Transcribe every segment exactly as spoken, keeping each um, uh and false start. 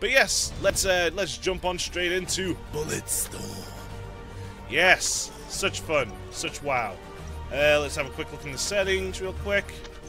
But yes, let's uh, let's jump on straight into Bulletstorm. Yes, such fun, such wow. Uh, let's have a quick look in the settings real quick.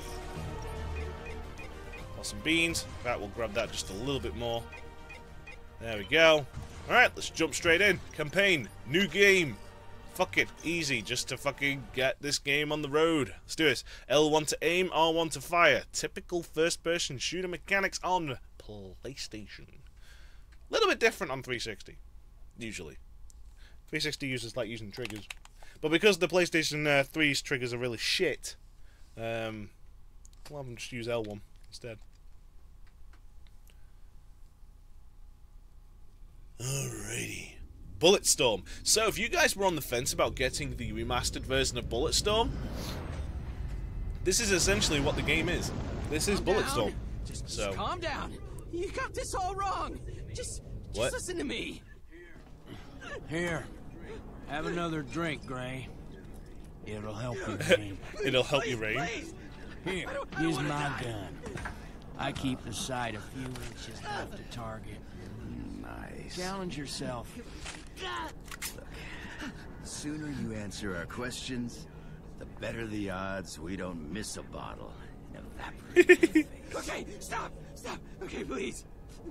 Awesome beans. In fact, we'll grab that just a little bit more. There we go. Alright, let's jump straight in. Campaign. New game. Fuck it. Easy. Just to fucking get this game on the road. Let's do this. L one to aim, R one to fire. Typical first-person shooter mechanics on PlayStation. A little bit different on three sixty. Usually. three sixty users like using triggers. But because the PlayStation uh, three's triggers are really shit, um, I'll have them just use L one instead. Alrighty. Bulletstorm. So if you guys were on the fence about getting the remastered version of Bulletstorm, this is essentially what the game is. This is calm Bulletstorm. Down. Just, so just calm down. You got this all wrong. Just, just what? listen to me. Here. Have another drink, Gray. It'll help you, Rain. It'll help you, Rain. Here, here's my gun. I keep the sight a few inches off the target. Nice. Challenge yourself. Look, the sooner you answer our questions, the better the odds we don't miss a bottle and evaporate. Okay, stop, stop. Okay, please.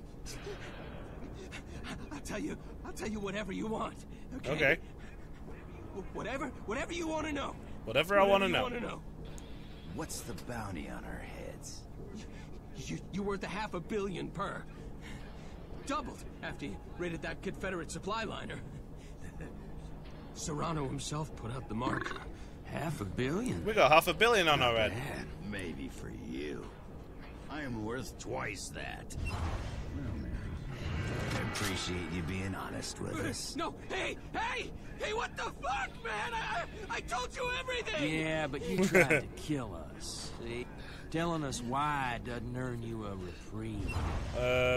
I'll tell you. I'll tell you whatever you want. Okay. Okay. Whatever, whatever you want to know. Whatever I want to know. know. What's the bounty on our heads? You, you worth a half a billion per. Doubled after you raided that Confederate supply liner. Serrano himself put out the mark. Half a billion? We got half a billion on our head. Maybe for you. I am worth twice that. I appreciate you being honest with us. No, hey, hey, hey, what the fuck, man? I, I told you everything! Yeah, but you tried to kill us, see? Telling us why doesn't earn you a reprieve. Uh...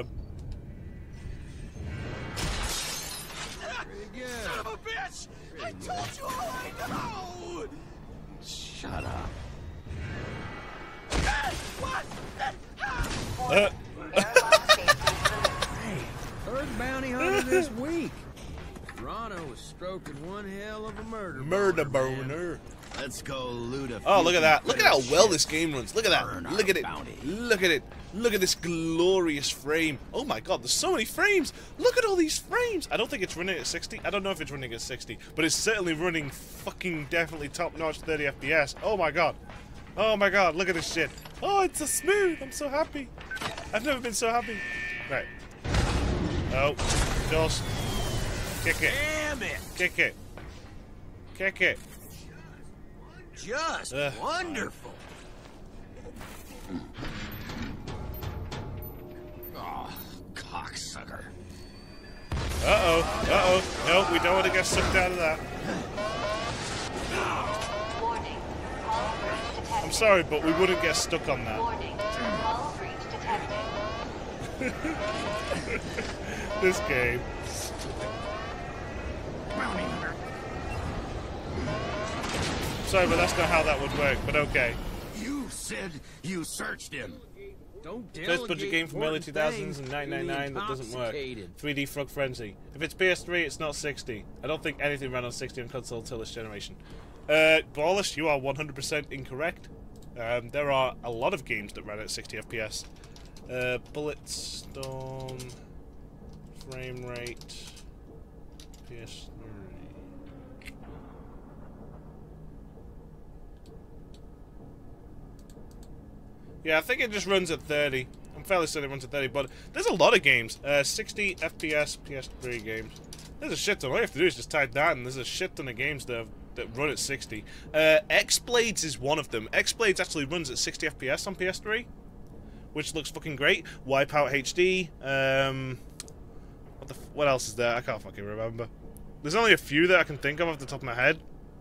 Pretty good. Son of a bitch! Pretty I good. told you all I know! Shut up. What? Uh. Hey, third bounty hunter this week. Serrano was stroking one hell of a murder Murder boner. boner. Let's go loot a Oh, look at that. Look at how well this game runs. Look at that. Look at it. Bounty. Look at it. Look at this glorious frame. Oh my god, there's so many frames. Look at all these frames. I don't think it's running at sixty. I don't know if it's running at sixty, but it's certainly running fucking definitely top-notch thirty F P S. Oh my god. Oh my god, look at this shit. Oh, it's so smooth. I'm so happy. I've never been so happy. Right. Oh, of course. Kick it. Damn it. Kick it. Kick it. Just Ugh. wonderful. Oh, cocksucker. Uh-oh. Uh-oh. No, we don't want to get sucked out of that. Warning. Call breach detected. I'm sorry, but we wouldn't get stuck on that. Warning. Call breach detected. This game. Bounty hunter. Sorry, but that's not how that would work, but okay. You said you searched him. Don't First budget game from early two thousands and nine ninety-nine that doesn't work. three D Frog Frenzy. If it's P S three, it's not sixty. I don't think anything ran on sixty on console until this generation. Uh, Ballish, you are one hundred percent incorrect. Um, there are a lot of games that ran at sixty F P S. Uh, Bulletstorm, frame rate, P S three. Yeah, I think it just runs at thirty. I'm fairly certain it runs at thirty, but there's a lot of games. Uh, sixty F P S P S three games. There's a shit ton. All you have to do is just type that, and there's a shit ton of games that have, that run at sixty. Uh, X-Blades is one of them. X-Blades actually runs at sixty F P S on P S three, which looks fucking great. Wipeout H D. Um, what the? F what else is there? I can't fucking remember. There's only a few that I can think of off the top of my head.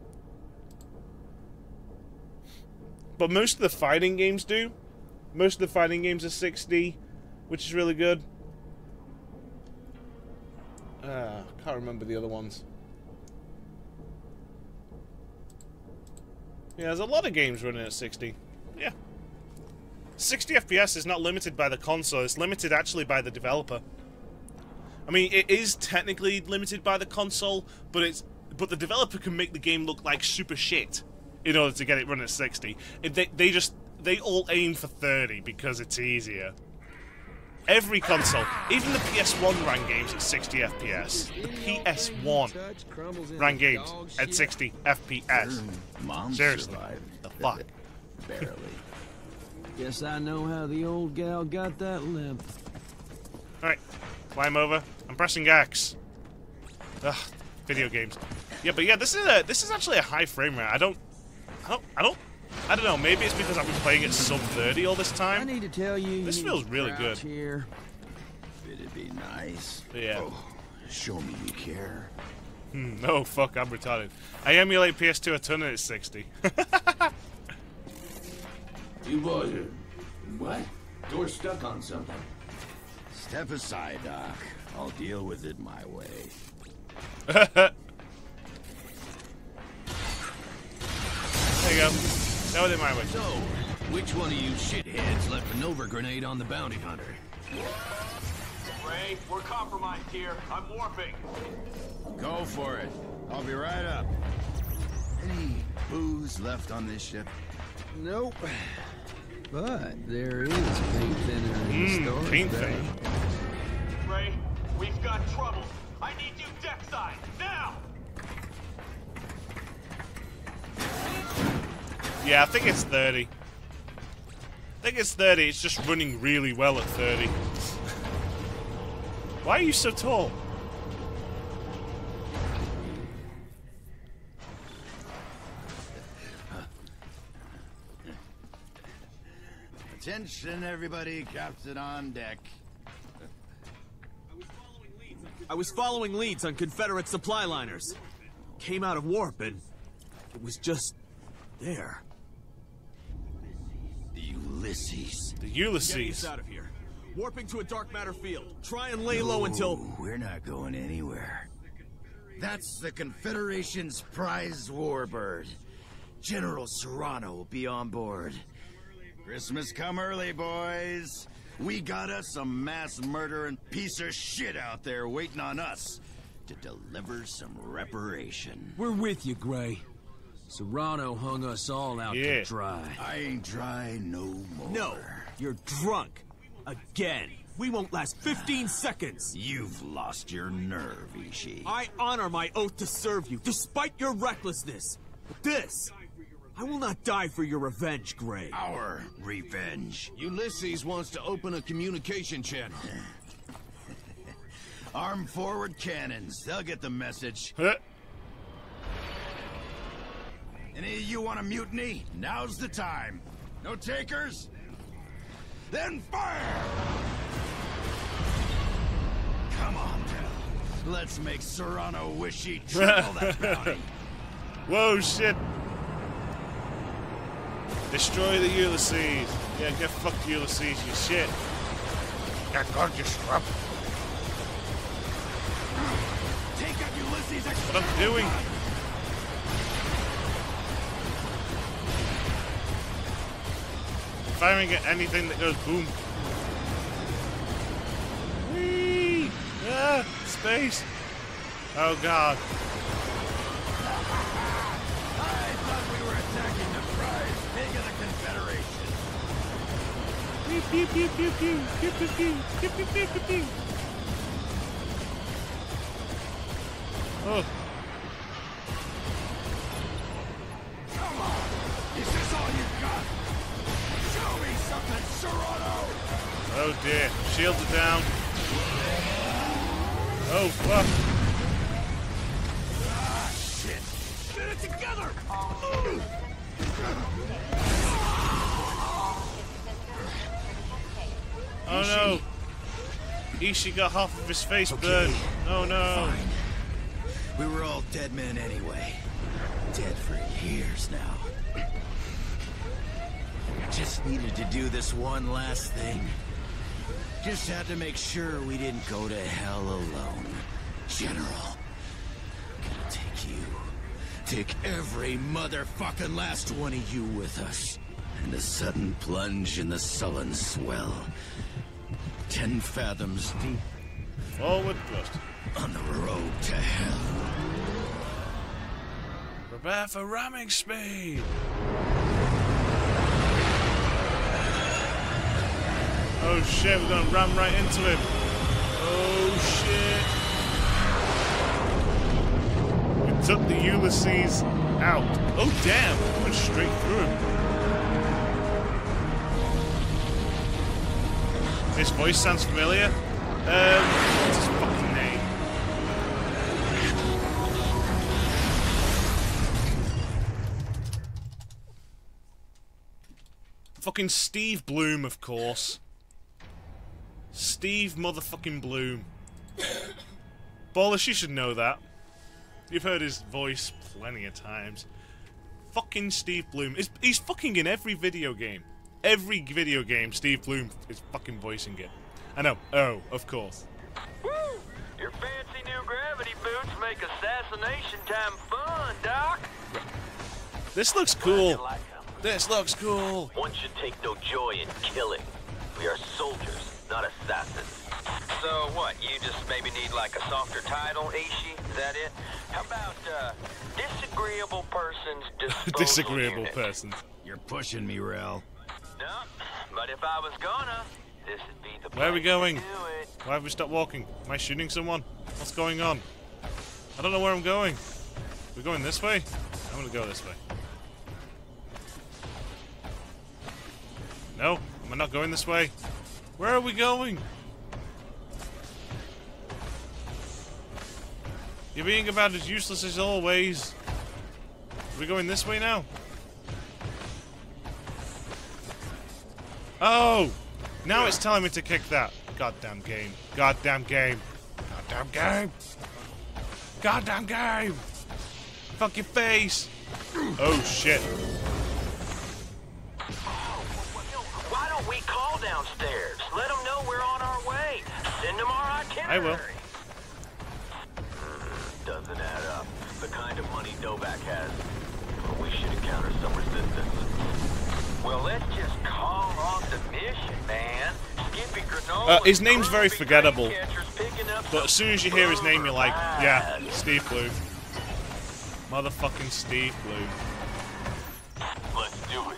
But most of the fighting games do. Most of the fighting games are sixty, which is really good. Uh, can't remember the other ones. Yeah, there's a lot of games running at sixty. Yeah. sixty F P S is not limited by the console, it's limited actually by the developer. I mean, it is technically limited by the console, but it's but the developer can make the game look like super shit in order to get it run at sixty. If they they just they all aim for thirty because it's easier. Every console, even the P S one ran games at sixty F P S. The P S one ran games at sixty F P S. Mom Seriously, survived. the fuck? Barely. Guess I know how the old gal got that limp. Alright, climb over. I'm pressing X. Ugh, video games. Yeah, but yeah, this is a this is actually a high frame rate. I don't, I don't, I don't, I don't know. Maybe it's because I've been playing at sub thirty all this I time. need to tell you, This you feels need to really crouch good. Here. It'd be nice. But yeah. Oh, show me you care. Hmm, no, fuck, I'm retarded. I emulate P S two a ton and it's sixty. You boys are... What? Door stuck on something. Step aside, Doc. I'll deal with it my way. There you go. That was it my way. So, which one of you shitheads left a Nova grenade on the bounty hunter? Ray, we're compromised here. I'm warping. Go for it. I'll be right up. Any booze left on this ship? Nope. But there is paint thinner in the Mmm, storage paint bay. thinner. Ray, we've got trouble. I need you deck side, now! Yeah, I think it's thirty. I think it's thirty. It's just running really well at thirty. Why are you so tall? Attention, everybody. Captain on deck. I was following leads on Confederate supply liners. Came out of warp and it was just there. The Ulysses. The Getting Ulysses. us out of here. Warping to a dark matter field. Try and lay low until... Ooh, we're not going anywhere. That's the Confederation's prize warbird. General Serrano will be on board. Christmas come early, boys. We got us some mass murdering piece of shit out there waiting on us to deliver some reparation. We're with you, Gray. Serrano hung us all out Yeah. to dry. I ain't dry no more. No, you're drunk. Again. We won't last fifteen seconds. You've lost your nerve, Ishii. I honor my oath to serve you, despite your recklessness. But this... I will not die for your revenge, Gray. Our revenge. Ulysses wants to open a communication channel. Arm forward cannons. They'll get the message. Huh. Any of you want a mutiny? Now's the time. No takers? Then fire! Come on, Del. Let's make Serrano wish he triple that bounty. Whoa, shit. Destroy the Ulysses. Yeah, get fucked, Ulysses, you shit. Get gorgeous, scrub. Take up Ulysses. What I'm doing? Firing at anything that goes boom. Whee! Ah, space. Oh god. I thought we were attacking the prize pig of the Confederation. Pew pew pew pew pew pew pew pew pew pew pew pew pew. Oh. Come on. Is this all you got? Show me something, Serrano. Oh dear. Shields are down. Oh fuck. Ah, shit. Get it together! Oh no. Ishii got half of his face burned. Oh no. Fine. We were all dead men anyway. Dead for years now. Just needed to do this one last thing. Just had to make sure we didn't go to hell alone. General, gonna take you. Take every motherfucking last one of you with us. And a sudden plunge in the sullen swell. Ten fathoms deep. Forward thrust. On the road to hell. Prepare for ramming speed. Oh shit, we're gonna ram right into him. Oh shit. We took the Ulysses out. Oh damn, we went straight through him. This voice sounds familiar. Um, what's his fucking name? Fucking Steve Bloom, of course. Steve motherfucking Bloom. Ballas, you should know that. You've heard his voice plenty of times. Fucking Steve Bloom. He's, he's fucking in every video game. Every video game, Steve Bloom is fucking voicing it. I know. Oh, of course. Woo! Your fancy new gravity boots make assassination time fun, Doc. This looks cool. This looks cool. One should take no joy in killing. We are soldiers, not assassins. So what, you just maybe need like a softer title, Aishi? Is that it? How about, uh, disagreeable persons disposal Disagreeable unit? persons. You're pushing me, Rel. No, but if I was gonna, this would be the Where are we place to going? do it. Why have we stopped walking? Am I shooting someone? What's going on? I don't know where I'm going. We're going this way? I'm gonna go this way. No, am I not going this way? Where are we going? You're being about as useless as always. Are we going this way now? Oh! Now it's telling me to kick that. Goddamn game. Goddamn game. Goddamn game. Goddamn game. Fuck your face. Oh shit. Why don't we call downstairs? Let them know we're on our way. Send them our itinerary. I will. Mm, doesn't add up. The kind of money Novak has. We should encounter some resistance. Well, let's just call off the mission, man. Skippy Granola. Uh, his name's very forgettable. But as soon as you hear his name, you're like, yeah, Steve Bloom. Motherfucking Steve Bloom. Let's do it.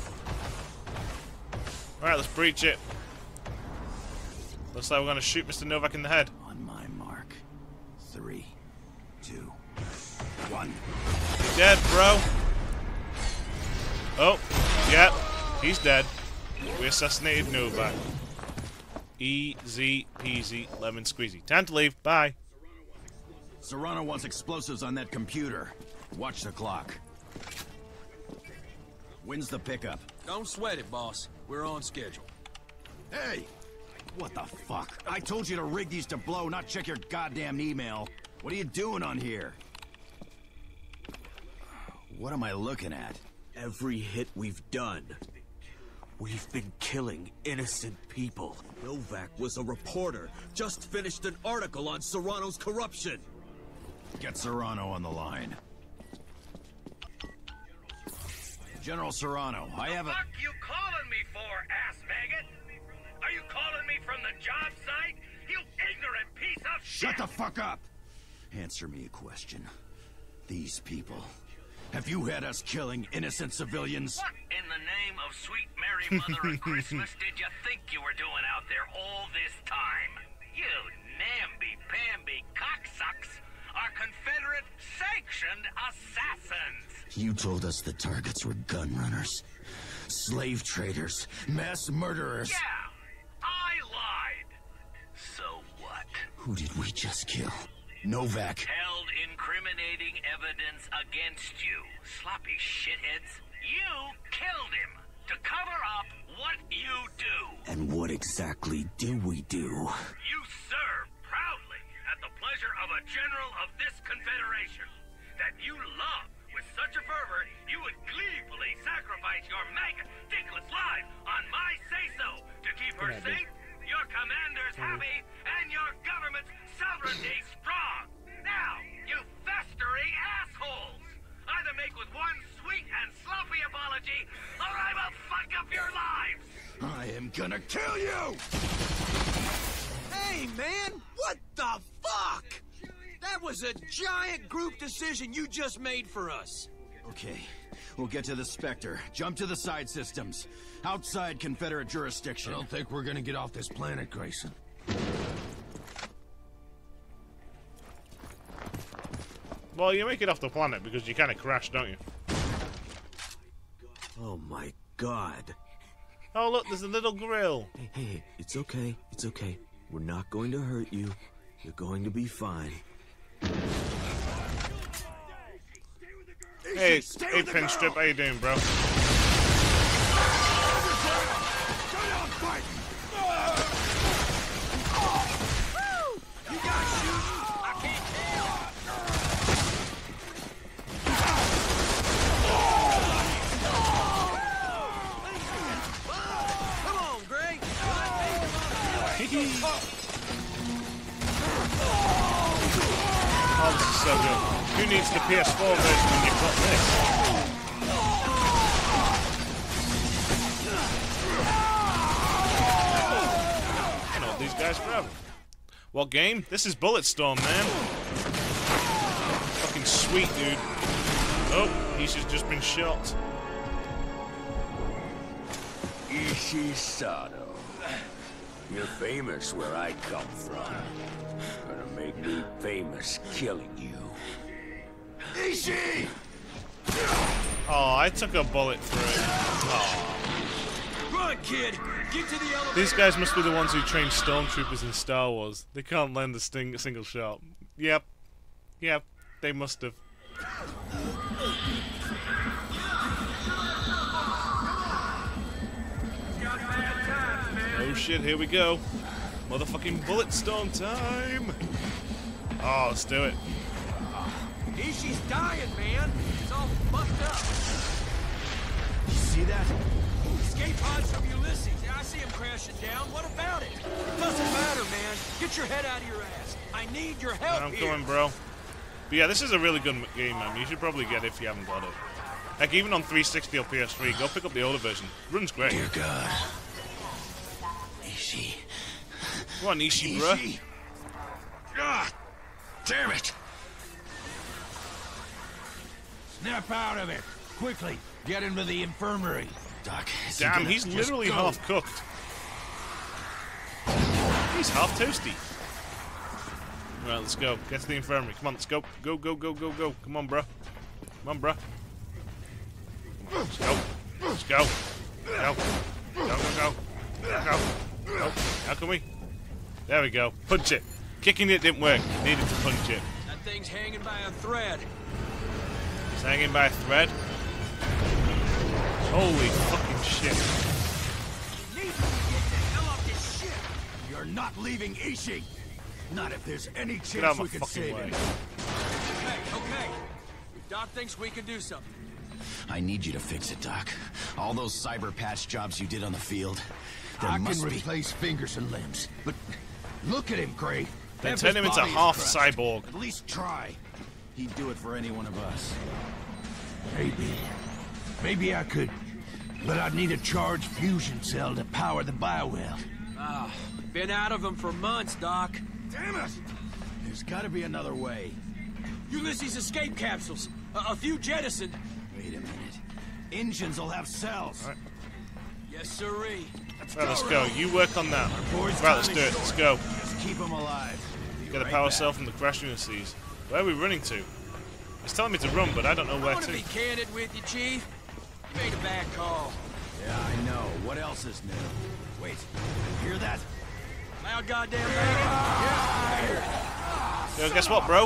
Alright, let's breach it. Looks like we're gonna shoot Mister Novak in the head. On my mark. Three, two, one. You're dead, bro. Oh, yeah, he's dead. We assassinated Novak. Easy peasy lemon squeezy. Time to leave. Bye. Serrano wants explosives on that computer. Watch the clock. When's the pickup? Don't sweat it, boss. We're on schedule. Hey! What the fuck? I told you to rig these to blow, not check your goddamn email. What are you doing on here? What am I looking at? Every hit we've done, we've been killing innocent people. Novak was a reporter, just finished an article on Serrano's corruption. Get Serrano on the line. General Serrano, I have a... What you calling me for, ass maggot? Are you calling me from the job site? You ignorant piece of shit! Shut the fuck up! Answer me a question. These people... Have you had us killing innocent civilians? What in the name of sweet Mary Mother of Christmas did you think you were doing out there all this time? You namby-pamby cocksucks are Confederate-sanctioned assassins! You told us the targets were gun runners, slave traders, mass murderers. Yeah, I lied. So what? Who did we just kill? Novak. Held incriminating evidence against you, sloppy shitheads. You killed him to cover up what you do. And what exactly do we do? You serve proudly at the pleasure of a general of this confederation that you love with such a fervor you would gleefully sacrifice your maggot dickless life on my say-so to keep her safe, your commanders happy, and your government's sovereignty strong. Now, you festering assholes! Either make with one sweet and sloppy apology, or I will fuck up your lives! I am gonna kill you! Hey, Hey, man! What the fuck? That was a giant group decision you just made for us. Okay, we'll get to the Spectre. Jump to the side systems. Outside Confederate jurisdiction. I don't think we're gonna get off this planet, Grayson. Well, you make it off the planet because you kind of crash, don't you? Oh my god. Oh, look, there's a little grill. Hey, hey, hey, it's okay, it's okay. We're not going to hurt you. You're going to be fine. Hey, hey, Pinstrip, how you doing, bro? You guys shooting? I can't tell. Come on, Gray. Oh, this is so good. Who needs the P S four version when you've got this? I know these guys forever. What game? This is Bulletstorm, man. Fucking sweet, dude. Oh, he's just been shot. Ishi Sado. You're famous where I come from. Gonna make me famous killing you. Ishi! Oh, I took a bullet through it. Oh. Run, kid! Get to the elevator! These guys must be the ones who trained stormtroopers in Star Wars. They can't land a sting, single shot. Yep. Yep. They must have. Oh shit, here we go. Motherfucking Bulletstorm time! Oh, let's do it. Ishi's dying, man! It's all fucked up! You see that? Escape pods from Ulysses. Yeah, I see him crashing down. What about it? It doesn't matter, man. Get your head out of your ass. I need your help I'm here. coming, bro. But yeah, this is a really good game, man. You should probably get it if you haven't got it. Like, even on three sixty or P S three, go pick up the older version. Runs great. Dear God. Ishi. Come on, Ishi, bruh. Ishi. Ah, damn it. Snap out of it. Quickly. Get into the infirmary. Doc, is he Damn, gonna- he's just literally go. half cooked. He's half toasty. Right, let's go. Get to the infirmary. Come on, let's go. Go, go, go, go, go. Come on, bro. Come on, bro. Let's go. Let's go. Go. Go, go, go. Go, go. Go. How can we? There we go. Punch it. Kicking it didn't work. Needed to punch it. That thing's hanging by a thread. It's hanging by a thread. Holy fucking shit. You need to get the hell off this ship. You're not leaving Ishi! Not if there's any Get out chance of my we can fucking save way. him. Okay, okay. Doc thinks we can do something. I need you to fix it, Doc. All those cyber patch jobs you did on the field, there I must can be... replace fingers and limbs, but look at him, Gray. Then Half turn his him into body is half crushed. cyborg. At least try. He'd do it for any one of us. Maybe. Maybe I could. But I'd need a charged fusion cell to power the biowell. Ah, been out of them for months, Doc. Damn it! There's gotta be another way. Ulysses escape capsules. A, a few jettisoned. Wait a minute. Engines will have cells. Right. Yes, sirree. Right, let's go. You work on that. Right, let's do it. Let's go. Just keep them alive. Be Get a right power back. cell from the crash Ulysses. Where are we running to? It's telling me to run, but I don't know I where want to. to be candid with you, Chief. You made a bad call. Yeah, I know. What else is new? Wait. Hear that? Loud goddamn banging. Yeah, I hear it. Yo, guess what, bro?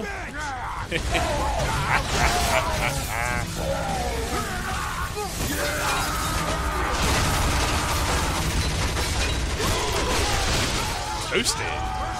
Toasted.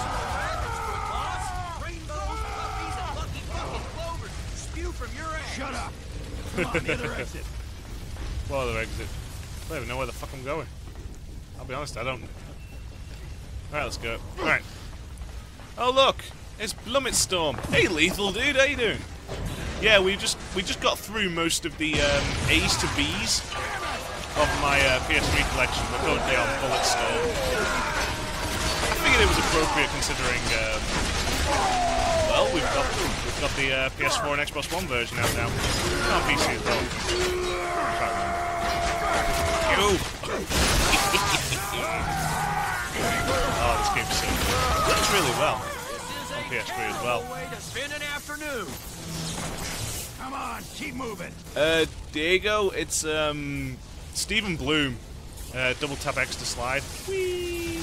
Rainbows, puppies, and lucky fucking clovers spew from your ass. Shut up! Come on, the other exit. What other exit? I don't even know where the fuck I'm going. I'll be honest, I don't. Alright, let's go. Alright. Oh look! It's Bulletstorm. Hey Lethal dude, how you doing? Yeah, we just we just got through most of the um, A's to B's of my uh, P S three collection. We're currently on Bulletstorm. I figured figured it was appropriate considering, um, well, we've got we've got the uh, P S four and Xbox One version out now. It's on P C as well. You. Oh, this game's so good. It looks really well on P S three as well. Way to spend an afternoon. Come on, keep moving. Uh, Diego, it's um Stephen Bloom. Uh, double tap X to slide. Whee!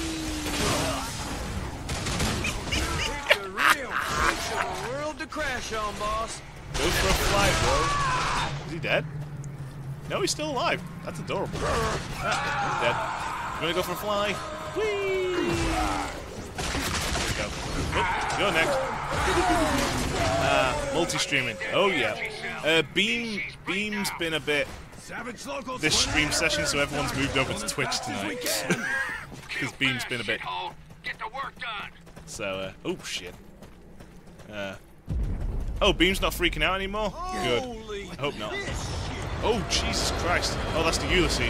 It's a real piece of a world to crash on, boss. Go for a fly, bro. Is he dead? No, he's still alive. That's adorable. Ah, he's dead. You wanna go for a fly? Whee! There we go. Oh, go next. Uh, multi-streaming. Oh yeah. Uh, Beam, Beam's been a bit this stream session, so everyone's moved over to Twitch tonight. Because Beam's been a bit. Get the work done. So, uh, oh shit. Uh, oh, Beam's not freaking out anymore? Good. I hope not. Oh, Jesus Christ. Oh, that's the Ulysses.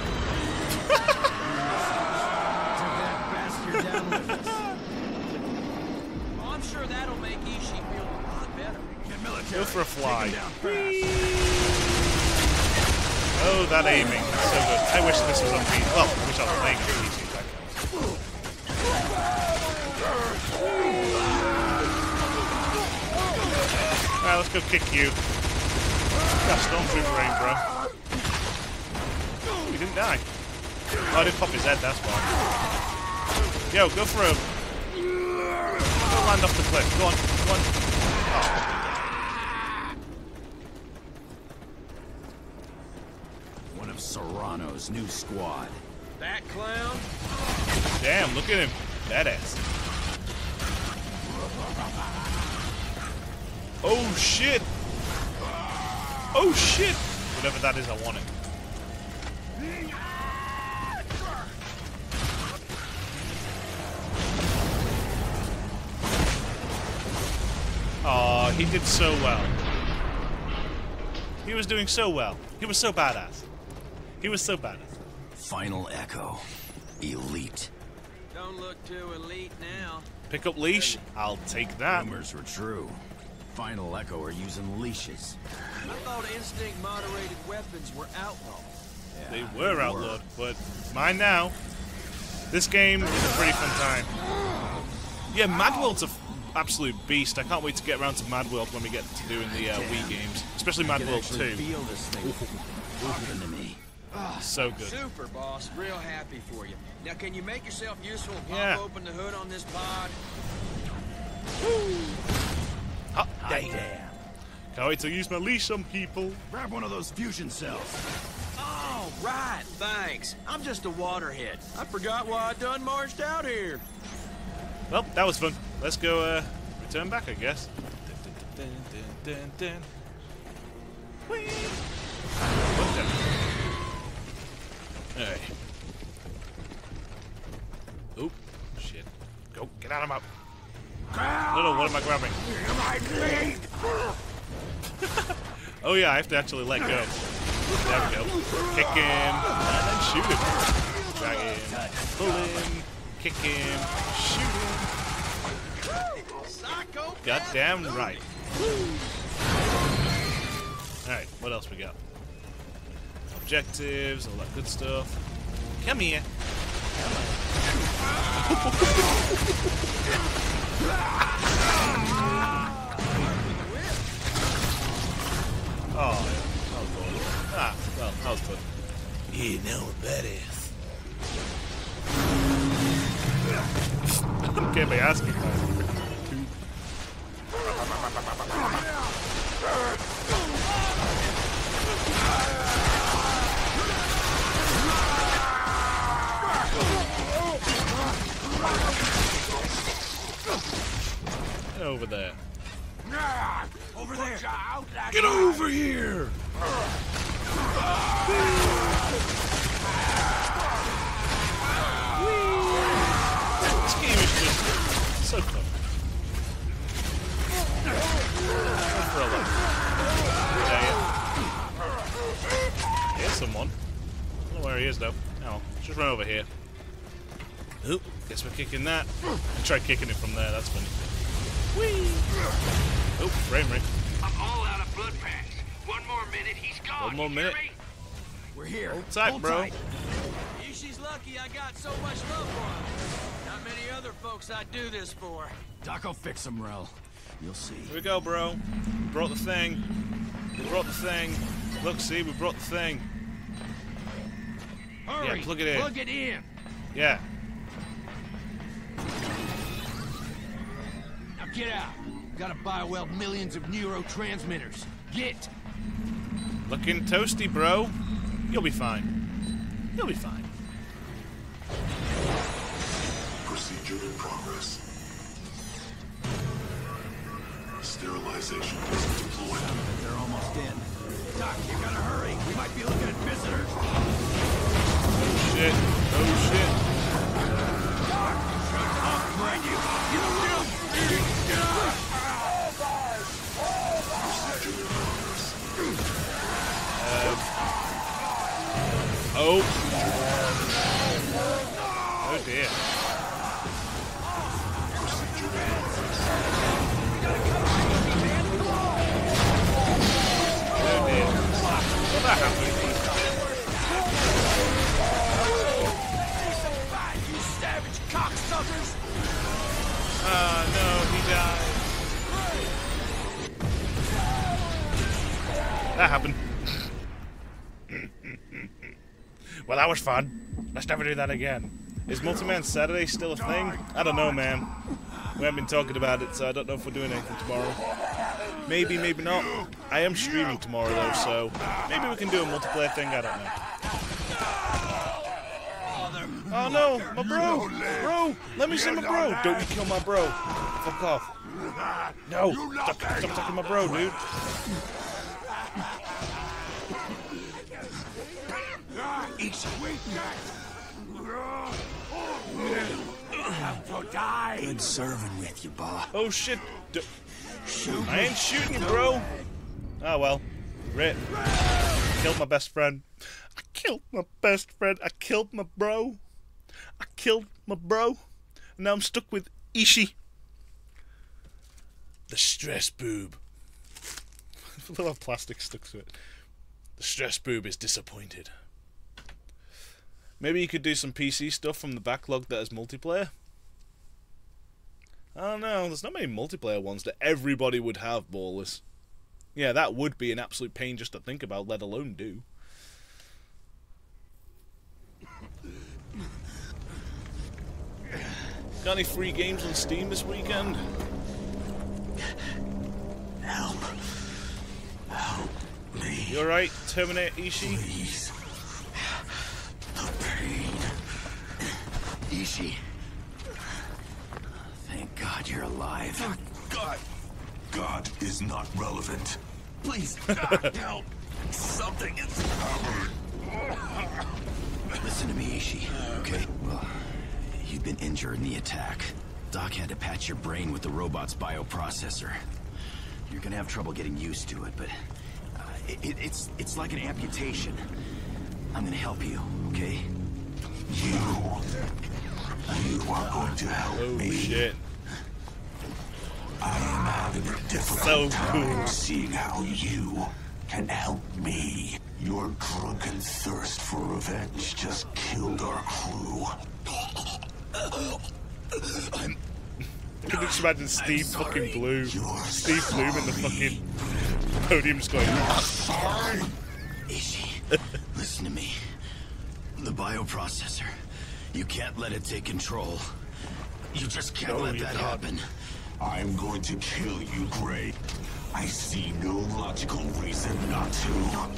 Oh, I'm sure that'll make Ishii feel a lot better. Go for a fly. Oh, that aiming. So good. I wish this was on P C. Well, I wish I was playing on P C. That counts. Alright, let's go kick you. Got Stormtrooper aim, bro. Oh, he didn't die. Oh, I didn't pop his head, that's why. Yo, go for a... Go land off the cliff. Go on, go on. Oh. One of Serrano's new squad. That clown? Damn, look at him. Badass. Oh, shit. Oh, shit. Whatever that is, I want it. Aw, he did so well. He was doing so well. He was so badass. He was so badass. Final Echo. Elite. Don't look too elite now. Pick up leash. I'll take that. Rumors were true. Final Echo are using leashes. I thought instinct moderated weapons were outlawed. Yeah, They were outlawed, but mine now. This game is a pretty fun time. Yeah, Mad World's an absolute beast. I can't wait to get around to Mad World when we get to doing the uh, Wii games, especially Mad World two. Feel this thing happen to me. So good. Super, boss. Real happy for you. Now, can you make yourself useful and pop Yeah. open the hood on this pod? Hot damn. Can't wait to use my leash on people. Grab one of those fusion cells. Oh, right. Thanks. I'm just a waterhead. I forgot why I done marched out here. Well, that was fun. Let's go uh, return back, I guess. Dun, dun, dun, dun, dun. Whee! What the- Alright. Oop. Shit. Go. Get out of my... No, no, what am I grabbing? Oh yeah, I have to actually let go. There we go. Kick him, and then shoot him. Drag him, pull him, kick him, shoot him. Goddamn right. Alright, what else we got? Objectives, all that good stuff. Come here. Oh, that was fun. Ah, well, that was fun. Yeah, now I'm badass. Okay, by asking that. Get over there. Over there. Get over here! This game is just so fun. Go for a look. There you Here's someone. I don't know where he is though. Oh, just run over here. Oop, guess we're kicking that. I tried kicking it from there, that's funny. Whee! Oh, frame rate. I'm all out of blood packs. One more minute, he's gone. One more You minute. hear me? We're here. Hold tight, Hold bro. tight. Ishi's lucky I got so much love for him. Not many other folks I'd do this for. Doc will fix him, Rel. You'll see. Here we go, bro. We brought the thing. We brought the thing. Look, see, we brought the thing. Hurry, Yeah, plug it in. Plug it in. Yeah. Now get out. Gotta bioweld millions of neurotransmitters. Get. Looking toasty, bro. You'll be fine. You'll be fine. Procedure in progress. Sterilization is deployed. They're almost in. Doc, you gotta hurry. We might be looking at visitors. Oh shit. Oh shit. I'll find you. You will. Procedure in progress. Oh. Oh dear. Oh dear. What that happened? You savage cocksuckers! Oh no, he died. That happened. Well, that was fun. Let's never do that again. Is Multi-Man Saturday still a thing? I don't know, man. We haven't been talking about it, so I don't know if we're doing anything tomorrow. Maybe, maybe not. I am streaming tomorrow, though, so maybe we can do a multiplayer thing. I don't know. Oh no, my bro! Bro! Let me see my bro! Don't you kill my bro. Fuck off. No! Stop, stop talking my bro, dude. Good serving with you, Bob. Oh shit! D I ain't shooting you, bro! Oh well. Rip. Killed my best friend. I killed my best friend. I killed my bro. I killed my bro. And now I'm stuck with Ishi. The stress boob. A little plastic stuck to it. The stress boob is disappointed. Maybe you could do some P C stuff from the backlog that is multiplayer. I don't know, there's not many multiplayer ones that everybody would have, Ballers. Yeah, that would be an absolute pain just to think about, let alone do. Got any free games on Steam this weekend? Help. Help me. You alright, Terminator Ishi? Please. The pain. Ishi. Thank God you're alive. God. God is not relevant. Please, God, help. Something is covered. Listen to me, Ishi, okay? Well, you've been injured in the attack. Doc had to patch your brain with the robot's bioprocessor. You're gonna have trouble getting used to it, but uh, it, it, it's it's like an amputation. I'm gonna help you, okay? You. You are going to help Oh me. shit. I am having a difficult So time cool. seeing how you can help me. Your drunken thirst for revenge just killed our crew. I can just imagine Steve fucking Blue. You're Steve Bloom in the sorry. fucking podium just going. Sorry. Ishi, listen to me. The bioprocessor. You can't let it take control. You just can't No, let you that can't. happen. I'm going to kill you, Gray. I see no logical reason not to.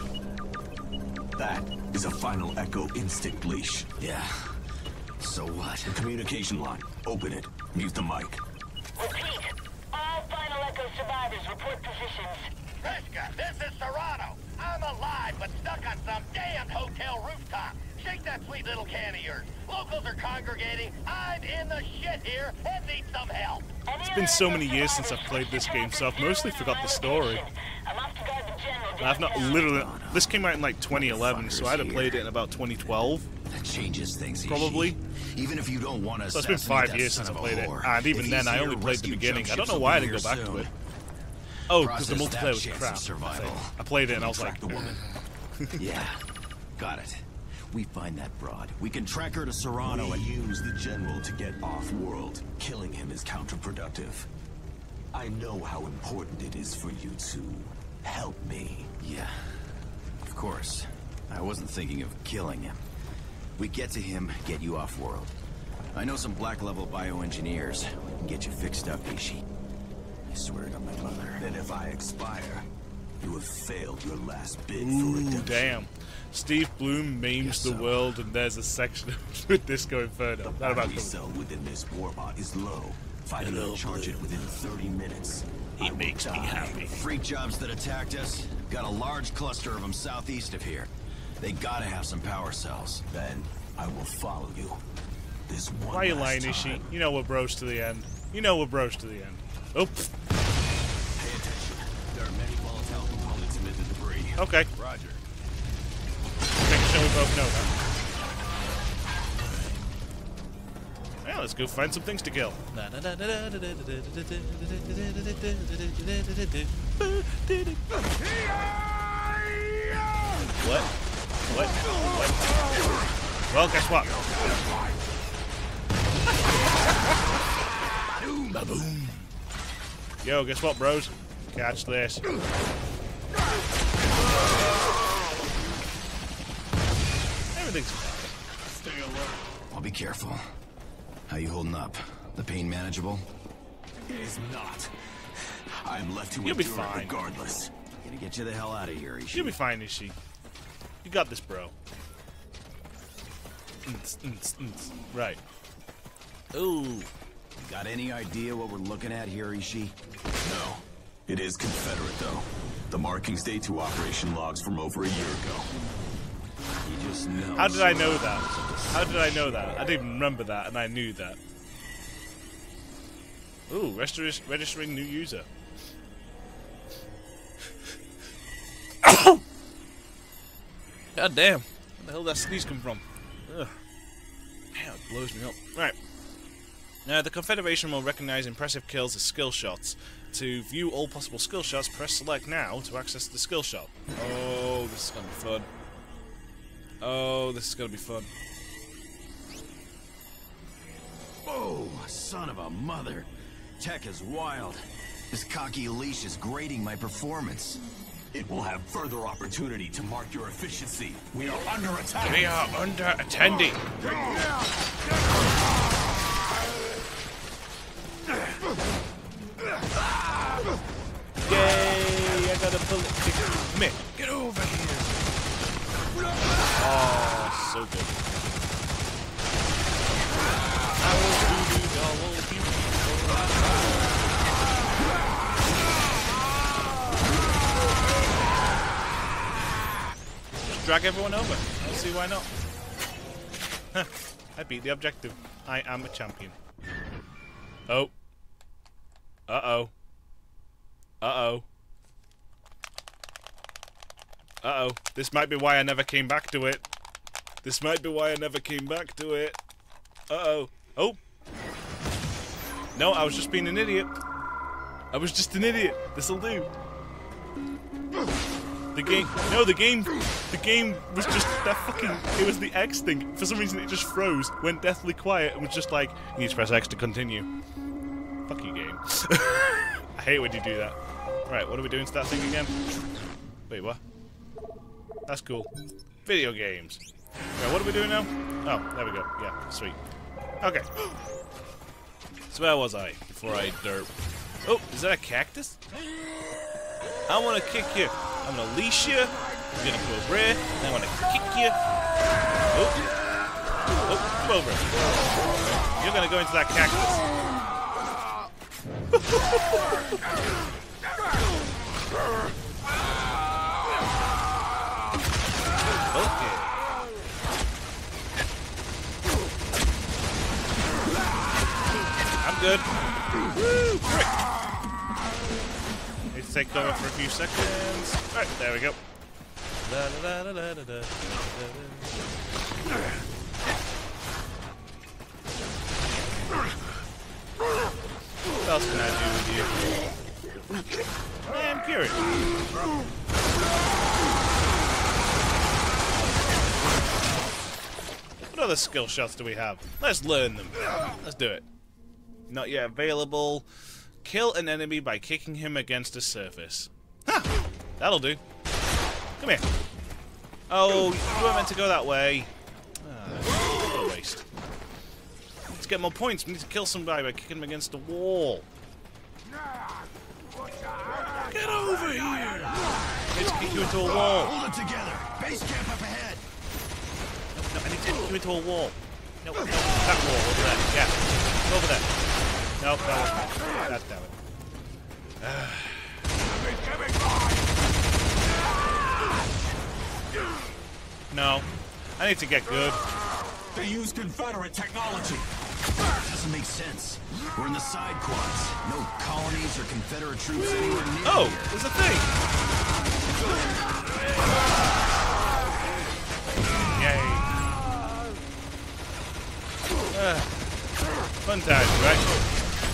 That is a final Echo instinct leash. Yeah. So what? The communication line. Open it. Mute the mic. Repeat. All Final Echo survivors report positions. Kreska, this is Serrano. I'm alive, but stuck on some damned hotel rooftop. Shake that sweet little can of yours. Locals are congregating. I'm in the shit here and need some help. It's been so many years since I've played this game, so I've mostly forgot the story. I'm off to guard the general. I've not literally. This came out in like twenty eleven, so I'd have played it in about twenty twelve, That changes things, Ishi. probably. Even if you don't want to So it's been five years since I played it, and even then I only played the beginning. I don't know why I didn't go back to it. Oh, because the multiplayer was crap. Survival. I played it and I was like, the woman. Yeah, got it. We find that broad. We can track her to Serrano We and use the general to get off-world. Killing him is counterproductive. I know how important it is for you to help me. Yeah, of course. I wasn't thinking of killing him. We get to him, get you off-world. I know some black-level bioengineers. We can get you fixed up, Ishi. I swear to my mother. Then if I expire, you have failed your last bid for ooh, redemption. damn. Steve Bloom memes Guess the so. world, and there's a section with this going further. The That about battery cell within this warbot is low. If I don't charge it within thirty minutes, He makes me happy. Freak jobs that attacked us. Got a large cluster of them southeast of here. They gotta have some power cells. Then I will follow you. This one Why are you last lying, time. Ishi? You know we're bros to the end. You know we're bros to the end. Oh. Pay attention. There are many volatile components amid the debris. Okay. Roger. Making sure we both know that. Well, let's go find some things to kill. What? What? What? Well, guess what? Ba-boom. Yo, guess what, bros? Catch this. Everything's fine. Stay alert. I'll be careful. How you holding up? The pain manageable? It is not. I am left to You'll be endure it fine. regardless. Gonna get you the hell out of here, Ishi. You'll be fine, Ishi. You got this, bro. Mm-ts, mm-ts, mm-ts. Right. Ooh. Got any idea what we're looking at here, Ishi? No. It is Confederate, though. The markings date to operation logs from over a year ago. You just know. How did I know that? How did I know that? I didn't even remember that, and I knew that. Ooh, registering, registering new user. God damn. Where the hell did that sneeze come from? Ugh. Damn, it blows me up. Right. Now, the Confederation will recognize impressive kills as skill shots. To view all possible skill shots, press select now to access the skill shot. Oh, this is gonna be fun. Oh, this is gonna be fun. Oh, son of a mother. Tech is wild. This cocky leash is grading my performance. It will have further opportunity to mark your efficiency. We are under attack. We are under attending. Yay! I got a bullet kick. Come here. Get over here. Oh, so good. I will do you, I will do you. Just drag everyone over. I'll see why not. Huh. I beat the objective. I am a champion. Oh. Uh-oh. Uh-oh. Uh-oh. This might be why I never came back to it. This might be why I never came back to it. Uh-oh. Oh. No, I was just being an idiot. I was just an idiot. This'll do. The game... No, the game... The game was just... That fucking... It was the X thing. For some reason, it just froze, went deathly quiet, and was just like, you need to press X to continue. Fuck you, game. I hate when you do that. Right, what are we doing to that thing again? Wait, what? That's cool. Video games. Right, what are we doing now? Oh, there we go. Yeah, sweet. Okay. So where was I before I derp? Oh, is that a cactus? I want to kick you. I'm going to leash you. I'm going to go over here. And I want to kick you. Oh. Oh, come over. You're going to go into that cactus. Okay. I'm good. Woo! Frick. Need to take cover for a few seconds. Alright, there we go. Da, da, da, da, da, da, da, da. else can I do with you? Yeah, I'm curious. What other skill shots do we have? Let's learn them. Let's do it. Not yet available. Kill an enemy by kicking him against a surface. Huh! That'll do. Come here. Oh, you weren't meant to go that way. Ah, what a waste. Let's get more points. We need to kill somebody by kicking him against a wall. Get over here! I need to kick you into a wall. Hold it together. Base camp up ahead. No, no, I need to kick you into a wall. No, no, that wall over there. Yeah, over there. Nope, that wasn't it. God damn it. Uh. No, I need to get good. They use Confederate technology. Doesn't make sense. We're in the side quads. No colonies or Confederate troops anywhere near Oh, here. there's a thing. Yay. Uh, fun times, right?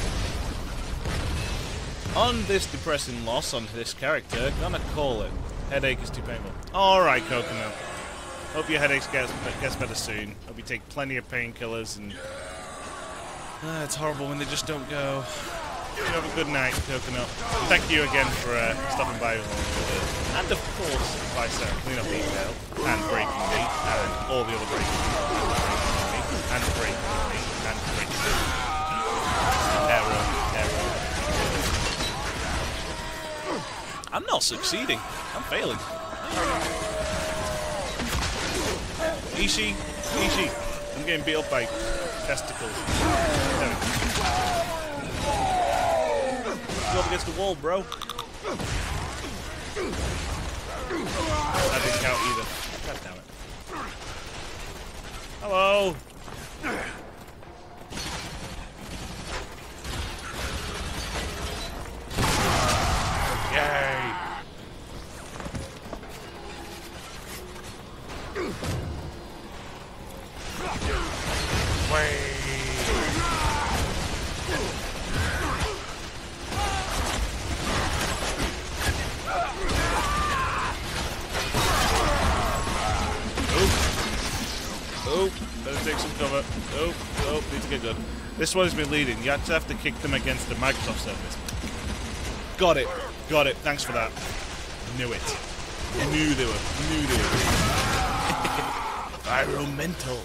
On this depressing loss on this character, gonna call it. Headache is too painful. Alright, Coconut. Hope your headache gets, gets better soon. Hope you take plenty of painkillers and... Uh, it's horrible when they just don't go. You have a good night, Coconut. Thank you again for uh, stopping by. And of course, by Sarah Clean Up Detail, and Breaking Me, and all the other Breaking Me, and Breaking Me, and Breaking Me. Error, error. I'm not succeeding. I'm failing. Ishi, Ishi, I'm getting beat up by testicles. There we go. Go up against the wall, bro. That didn't count either. God damn it. Hello. Yay. Way. Oh, better take some cover. Oh, oh, need to get good. This one's been leading. You have to have to kick them against the Microsoft surface. Got it. Got it. Thanks for that. Knew it. Knew they were. Knew they were. Environmental.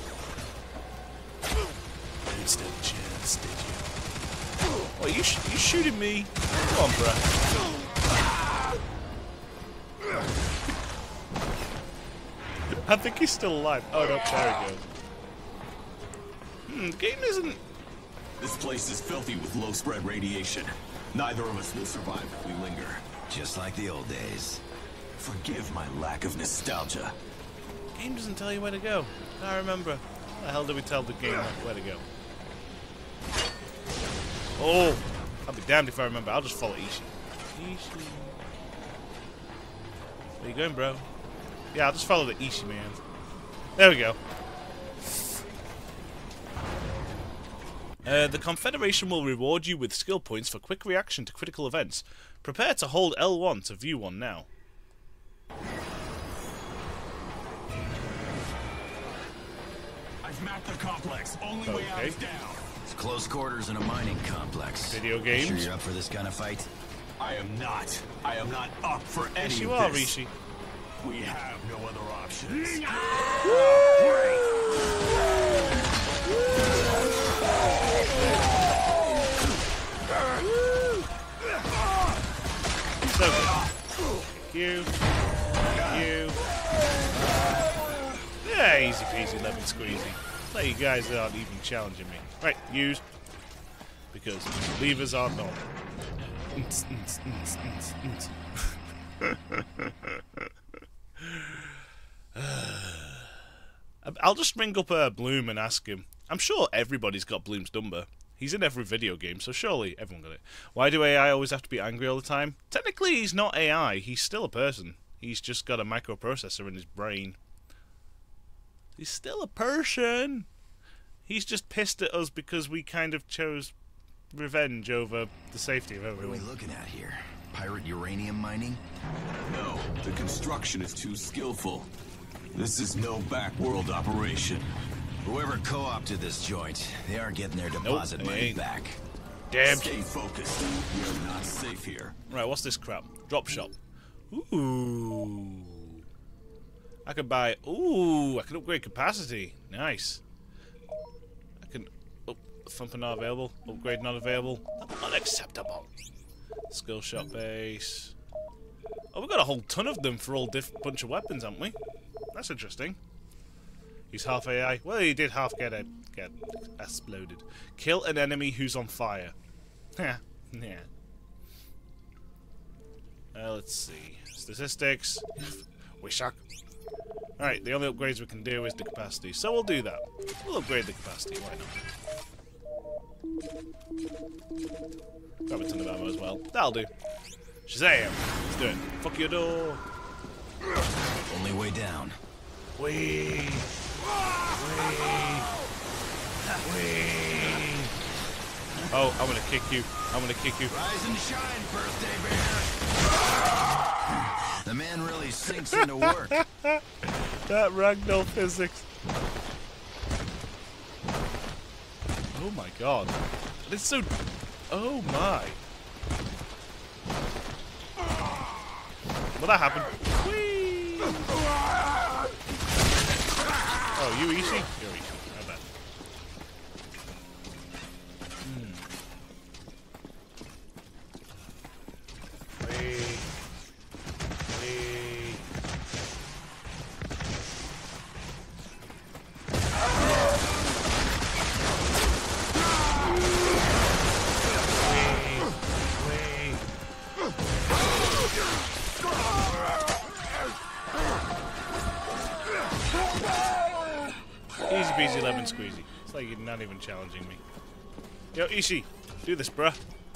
You stood a chance, did you? Oh, you sh you shooting me? Come on, bruh. I think he's still alive. Oh no, there he goes. Hmm, the game isn't... This place is filthy with low-spread radiation. Neither of us will survive if we linger. Just like the old days. Forgive my lack of nostalgia. The game doesn't tell you where to go. I remember. How the hell did we tell the game where to go? Oh! I'll be damned if I remember. I'll just follow Ishi. Ishi. Where you going, bro? Yeah, I'll just follow the Ishi man. There we go. Uh, the Confederation will reward you with skill points for quick reaction to critical events. Prepare to hold L one to view one now. I've mapped the complex. Only way out Okay. is down. It's close quarters in a mining complex. Video You games. sure you're up for this kind of fight? I am not. I am not up for any Yes, you of are, this. Rishi. We have no other options. So good. Thank you. Thank you. Yeah, easy peasy, lemon squeezy. Like you guys aren't even challenging me. Right, use. Because levers are not. I'll just ring up uh, Bloom and ask him. I'm sure everybody's got Bloom's number. He's in every video game, so surely everyone got it. Why do A I always have to be angry all the time? Technically, he's not A I. He's still a person. He's just got a microprocessor in his brain. He's still a person. He's just pissed at us because we kind of chose revenge over the safety of everyone. What are we looking at here? Pirate uranium mining? No, the construction is too skillful. This is no backworld operation. Whoever co-opted this joint, they aren't getting their deposit Nope, money ain't. back. Damn. Stay focused. We are not safe here. Right, what's this crap? Drop shop. Ooh. I can buy... Ooh, I can upgrade capacity. Nice. I can... Oh, thumper not available. Upgrade not available. Unacceptable. Skill shop base. Oh, we've got a whole ton of them for all diff bunch of weapons, haven't we? That's interesting. He's half A I. Well, he did half get a, get exploded. Kill an enemy who's on fire. Yeah, yeah. Uh, let's see. Statistics. We suck. Alright, the only upgrades we can do is the capacity. So we'll do that. We'll upgrade the capacity, why not? Grab a ton of ammo as well. That'll do. Shazam! Let's do it. Fuck your door. Only way down. Wee! Wee! Oh, I'm gonna kick you. I'm gonna kick you. Rise and shine, birthday bear! The man really sinks into work. That ragdoll physics. Oh my god. It's so... Oh my. Will that happen? Whee! Oh, you easy? You're easy. How bad? Hmm. Whee! Whee! Easy peasy lemon squeezy. It's like you're not even challenging me. Yo, Ishi, do this, bruh.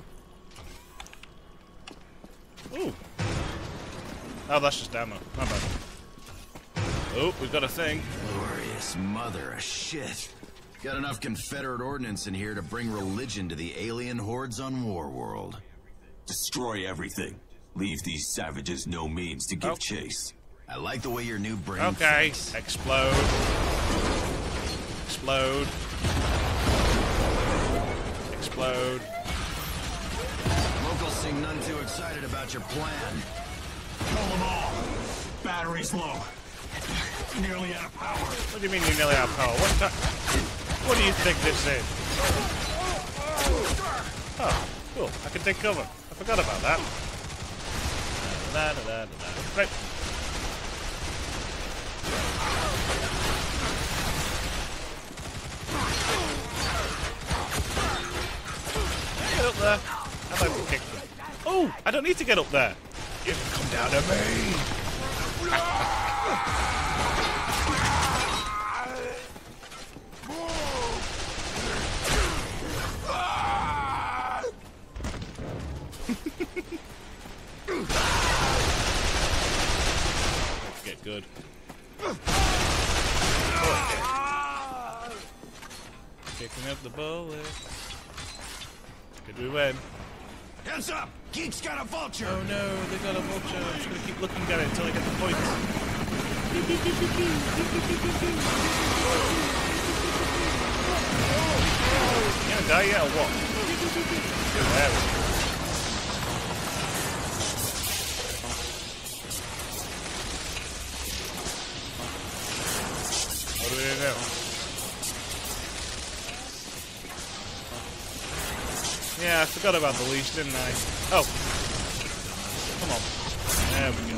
Ooh. Oh, that's just ammo. Not bad. Oh, we've got a thing. Glorious mother of shit. Got enough Confederate ordnance in here to bring religion to the alien hordes on Warworld. Destroy everything. Leave these savages no means to give Oh. chase. I like the way your new brain Okay. thinks. Explode. Explode. Explode. Locals seem none too excited about your plan. Kill them all. Battery's low. Nearly out of power. What do you mean you're nearly out of power? What the... What do you think this is? Oh, cool. I can take cover. I forgot about that. Da, da, da, da, da. Right. Get up there. I'd like to kick them. Oh, I don't need to get up there. You can come down to me. Let's get good. Oh. Kicking up the bullet. Did we win? Hands up! Geek's got a vulture! Oh no, they got a vulture. I'm just gonna keep looking at it until I get the points. You gonna die yet or what? There we go. What do we do now? Yeah, I forgot about the leash, didn't I? Oh. Come on. There we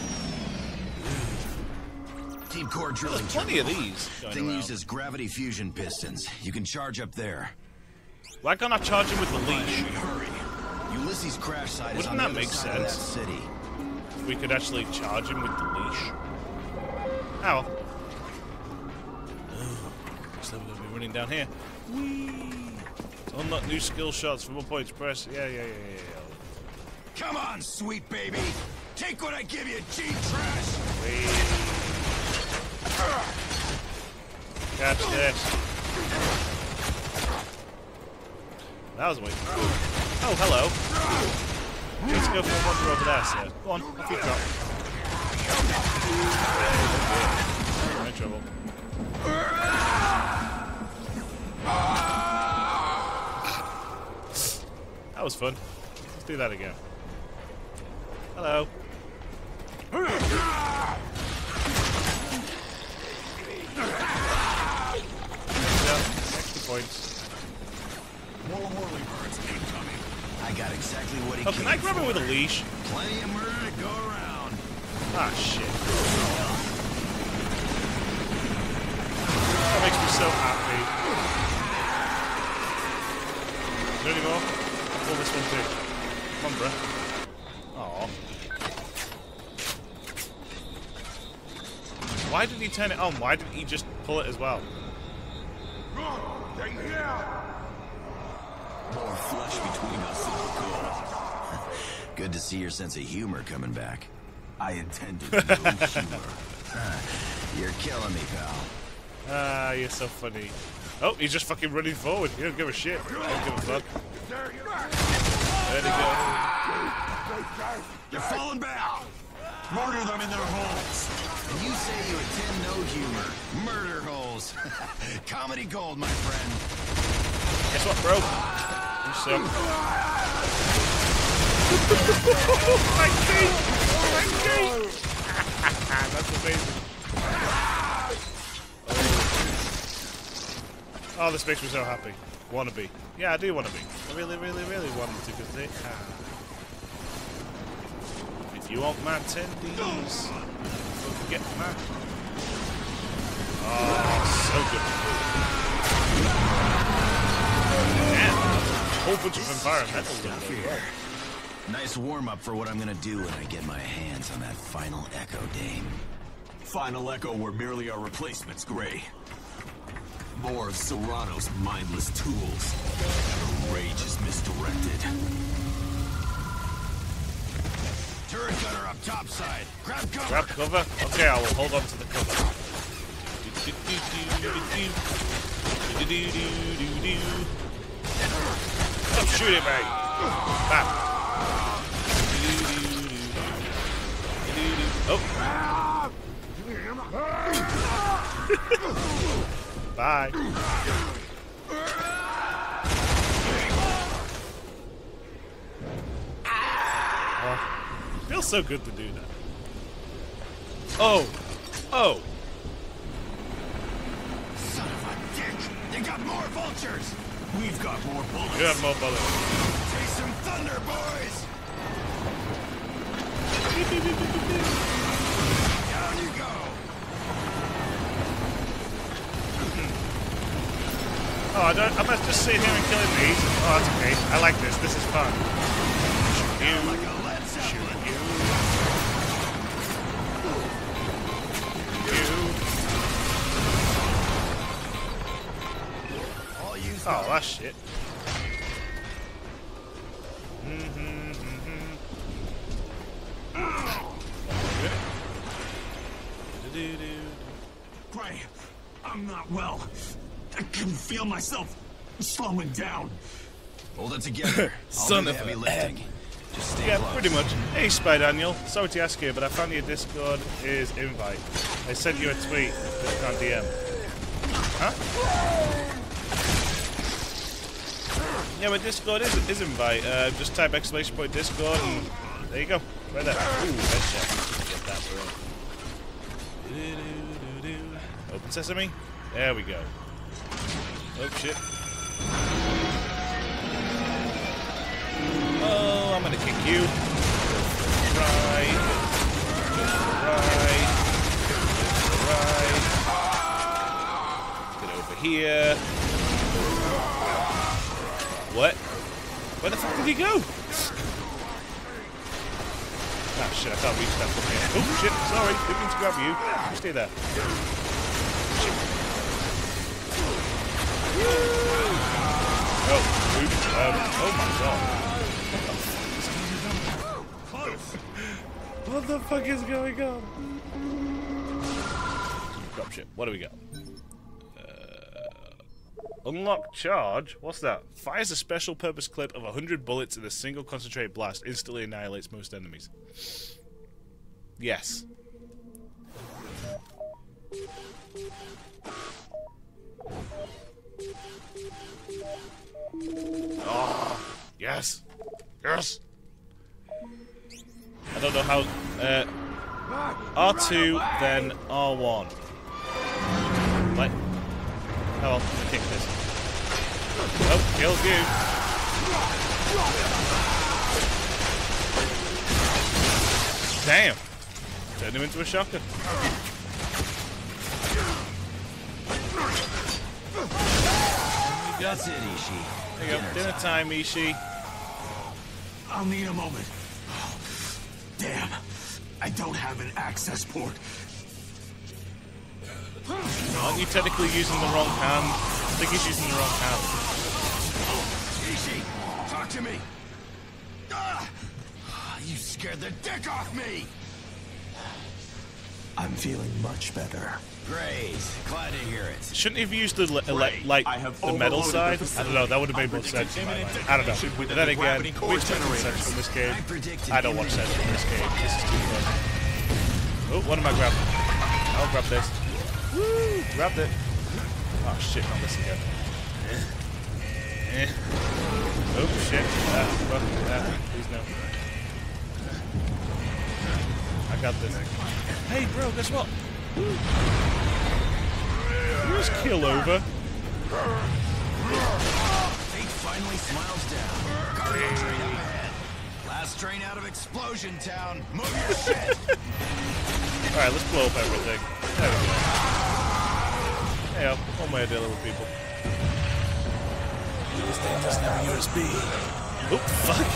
go. Team Core drilling. There's plenty of these going Thing around. uses gravity fusion pistons. You can charge up there. Why can't I charge him with the leash? Hurry. Ulysses' crash site is Wouldn't on that the other make side of that sense? city. If we could actually charge him with the leash. Ow. Oh, looks like we're going to be running down here. Whee! To unlock new skill shots for more points, press. Yeah, yeah, yeah, yeah, yeah. Come on, sweet baby! Take what I give you, cheap trash! Whee! Catch this. That was a way. Oh, hello. Let's go for a wander over there, sir. Go on, off you drop. You're in trouble. That was fun. Let's do that again. Hello. Extra points. More whirly-birds incoming. I got exactly what he Oh, came can I grab for. him with a leash? Plenty of murder to go around. Ah, shit. That makes me so happy. Is there any more? I'll pull this one too. Come on, bruh. Aww. Why did he turn it on? Why didn't he just pull it as well? More flesh between us and the goal. Good to see your sense of humor coming back. I intended no humor. You're killing me, pal. Ah, you're so funny. Oh, he's just fucking running forward. He don't give a shit. He don't give a fuck. There he goes. You're falling back. Murder them in their holes. And you say you attend no humor. Murder holes. Comedy gold, my friend. Guess what, bro? You suck. My feet! My feet! That's amazing. Oh. oh, this makes me so happy. Wanna be. Yeah, I do wanna be. I really, really, really want to because they can. If you want my tendies, don't get my. Oh, so good. Yeah, a whole bunch of environmental stuff here. Nice warm-up for what I'm gonna do when I get my hands on that final Echo Dame. Final Echo were merely our replacements, Gray. More of Serrano's mindless tools. Their rage is misdirected. Turret gunner up topside. Grab cover. Grab cover? Okay, I will hold on to the cover. Stop shooting me! Bam! Oh! Bye! Oh, feels so good to do that. Oh! Oh! Son of a dick! They got more vultures! We've got more bullets. You have more bullets. Chase some thunder, boys! Down you go! Oh, I don't. I must just sit here and killing these. Oh, that's okay. I like this. This is fun. Shoot you. Shoot you. You. Oh, that shit. Mm-hmm, mm-hmm. Gray, I'm not well. I can feel myself slowing down. Hold it together. Son do of the heavy a lifting. Just stay Yeah, close. pretty much. Hey, Spy Daniel. Sorry to ask you, but I found your Discord is invite. I sent you a tweet. It's on D M. Huh? Yeah, my Discord is, is invite. Uh, just type exclamation point Discord and there you go. Right there. Ooh, headshot. Get that, bro. Open sesame. There we go. Oh, shit. Oh, I'm gonna kick you. Right. Right. Right. Get over here. What? Where the fuck did he go? Ah, shit, I can't reach that from here. Oh, shit, sorry. Didn't mean to grab you. You stay there. Shit. Oh, oops. Um, oh my god. What the fuck is going on? Dropship. What do we got? Uh, Unlock charge? What's that? Fires a special purpose clip of one hundred bullets in a single concentrated blast. Instantly annihilates most enemies. Yes. Oh, yes. Yes. I don't know how... Uh, R two, then R one. What? Oh well, kick this. Oh, kills you. Damn. Turned him into a shocker. That's it, Ishii. There you go. Dinner time, Ishii. I'll need a moment. Damn. I don't have an access port. Aren't you technically using the wrong hand? I think he's using the wrong hand. Ishii, talk to me. Ah, you scared the dick off me. I'm feeling much better. Great. Glad to hear it. Shouldn't he have used the le like the metal side? I don't know. That would have made more sense in my mind. I don't know. But then again, we expect sense from this game. I don't want sense from this game. This is too fun. Oh, what am I grabbing? I'll grab this. Woo! Grabbed it. Oh shit! Not this again. Eh. Oh shit! Ah, fuck. Ah, please no. I got this. Hey, bro, guess what? Where's kill over? Fate finally smiles down. Cargo train up ahead. Last train out of Explosion Town. Move your shit. Alright, let's blow up everything. There we go. Hey up, one way to deal with people. This thing doesn't have a U S B. Oh, fuck!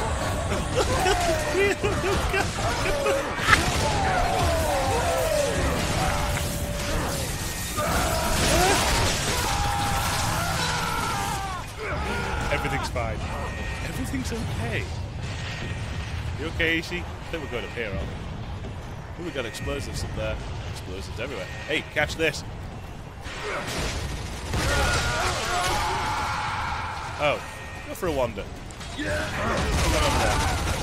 Everything's fine. Everything's okay. You okay, Ishii? I think we're going up here, aren't we? Ooh, we got explosives up there. Explosives everywhere. Hey, catch this! Oh, go for a wander. Yeah. Come over there.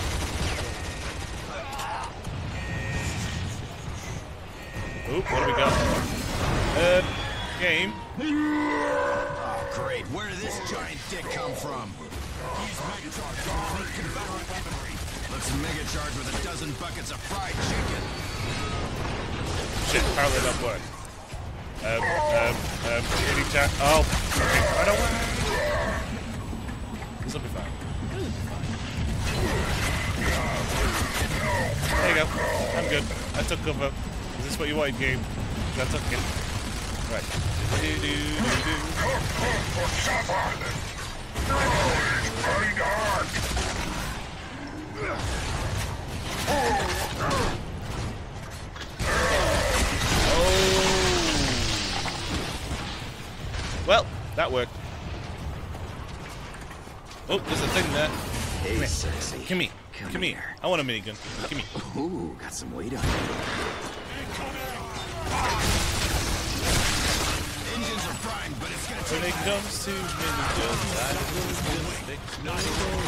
Oop, what do we got? Uh, game. Oh, great. Where did this giant dick come from? Use Megacharge to complete Confederate weaponry. Looks Megacharge with a dozen buckets of fried chicken. Shit, apparently that worked. Um, um, um, hitting chat. Oh, okay, I don't want. This will be fine. This will be fine. There you go. I'm good. I took cover. Is this what you wanted, game? I took it. Right. Do do do do. Oh. Well, that worked. Oh, there's a thing there. Hey, Come sexy. Come here. Come, Come here. here. I want a minigun. Come here. Ooh, got some weight on it. Engines are primed, but it's gonna When take... it comes to miniguns, I will just fix my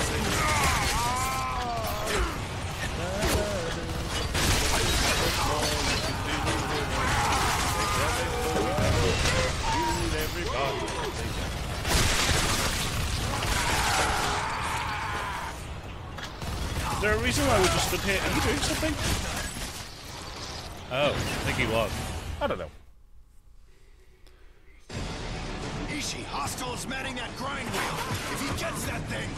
Is there a reason why we just stood here and doing something? Oh, I think he was. I don't know. Ishii, hostiles manning that grind wheel. If he gets that thing...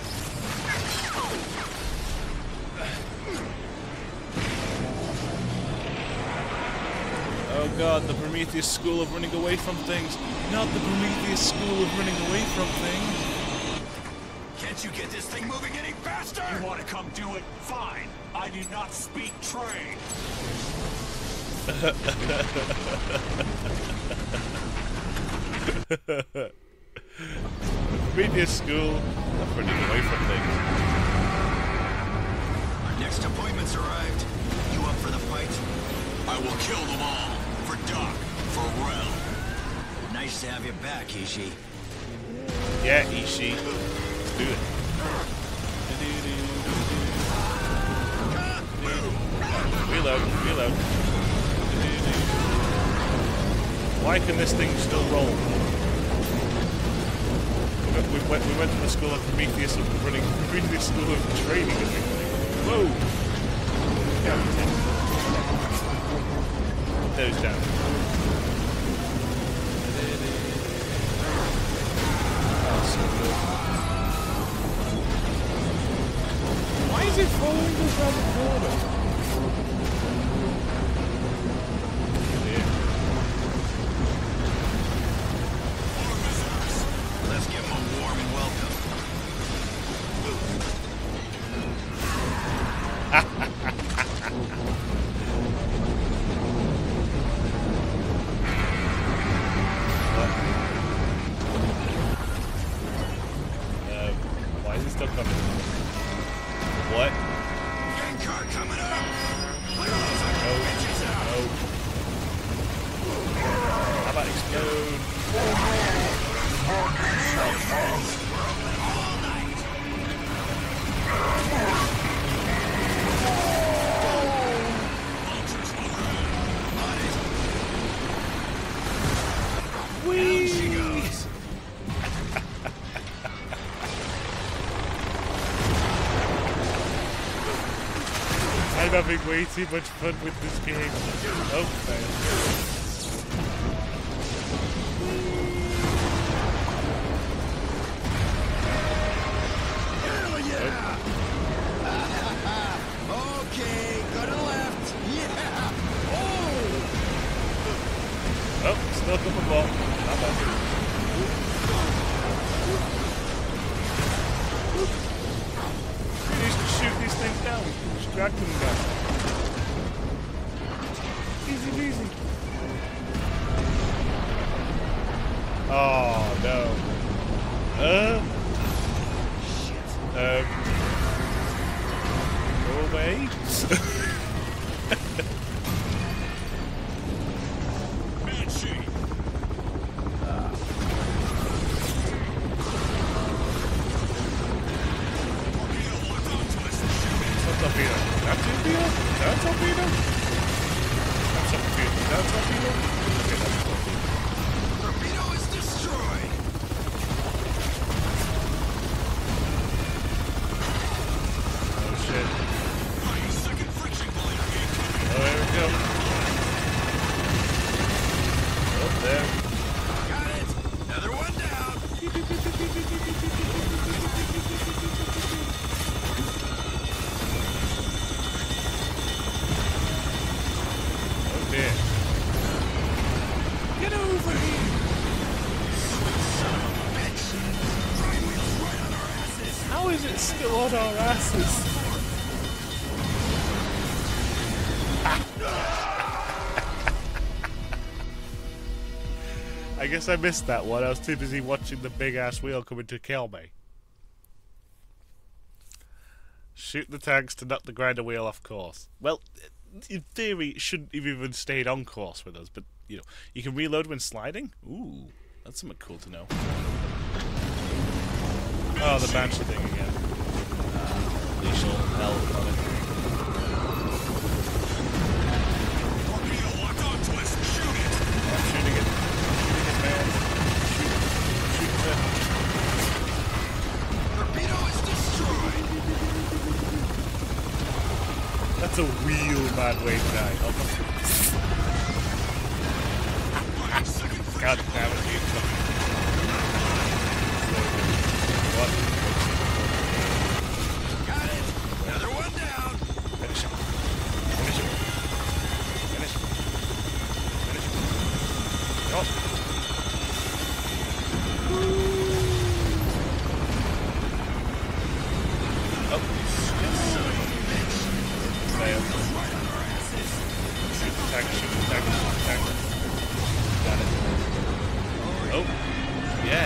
Oh god, the Prometheus school of running away from things. Not the Prometheus school of running away from things. Can't you get this thing moving any faster? You want to come do it? Fine. I do not speak train. Prometheus school of running away from things. Our next appointment's arrived. You up for the fight? I will kill them all. For Doc. For Rel. Nice to have you back, Ishii. Yeah, Ishii. Let's do it. Reload, reload. Why can this thing still roll? We went, we went to the school of Prometheus and we're running Prometheus school of training. Whoa! Put those down. Oh, so good. Why is it following us around the corner? Let's give him a warm welcome. uh, why is he still coming? What? Gang car coming up. Clear those No. bitches out. No. How about explode? Down she goes. I'm having way too much fun with this game. Oh, fail. Hell yeah! Okay, go to the left. Yeah! Oh! Oh, still a couple more. Not bad. We need to shoot these things down. Distract them down. Easy peasy. Oh no. Uh. Shit. Um. Go away. Banshee! Torpedo. That torpedo? That torpedo? That's torpedo. That torpedo? Okay, that's torpedo. Torpedo is destroyed. Oh shit. Second friction blade incoming. Oh, there we go. Oh, there. Got it. Another one down. Oh dear. Get over here. Son of a bitch. Drive wheels right on our asses. How is it still on our asses? I guess I missed that one. I was too busy watching the big ass wheel coming to kill me. Shoot the tanks to knock the grinder wheel off course. Well, in theory, it shouldn't have even stayed on course with us, but you know, you can reload when sliding. Ooh, that's something cool to know. Oh, the Banshee thing again. Uh, Lethal health on it. Torpedo locked on twist. Shoot it. I'm shooting it. Shooting it, man. Shoot. Shoot it. Torpedo is destroyed. That's a real bad way to die. Oh, God damn it, dude. What? Got it. Another one down. Finish him. Finish him. Finish him. Finish him. Go. Oh. Fail. Shoot the tank, shoot the tank, shoot the tank. Got it. Oh. Yeah.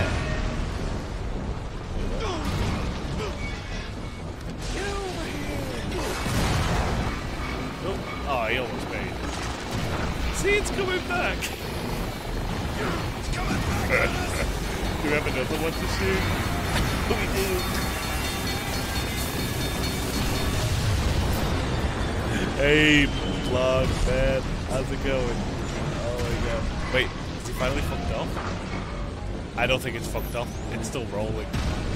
Oh, oh, he almost made it. See, it's coming back. It's coming back. Whoever have another one to shoot? We do. Hey, vlog, man. How's it going? Oh my god. Wait, is he finally fucked off? I don't think it's fucked off. It's still rolling.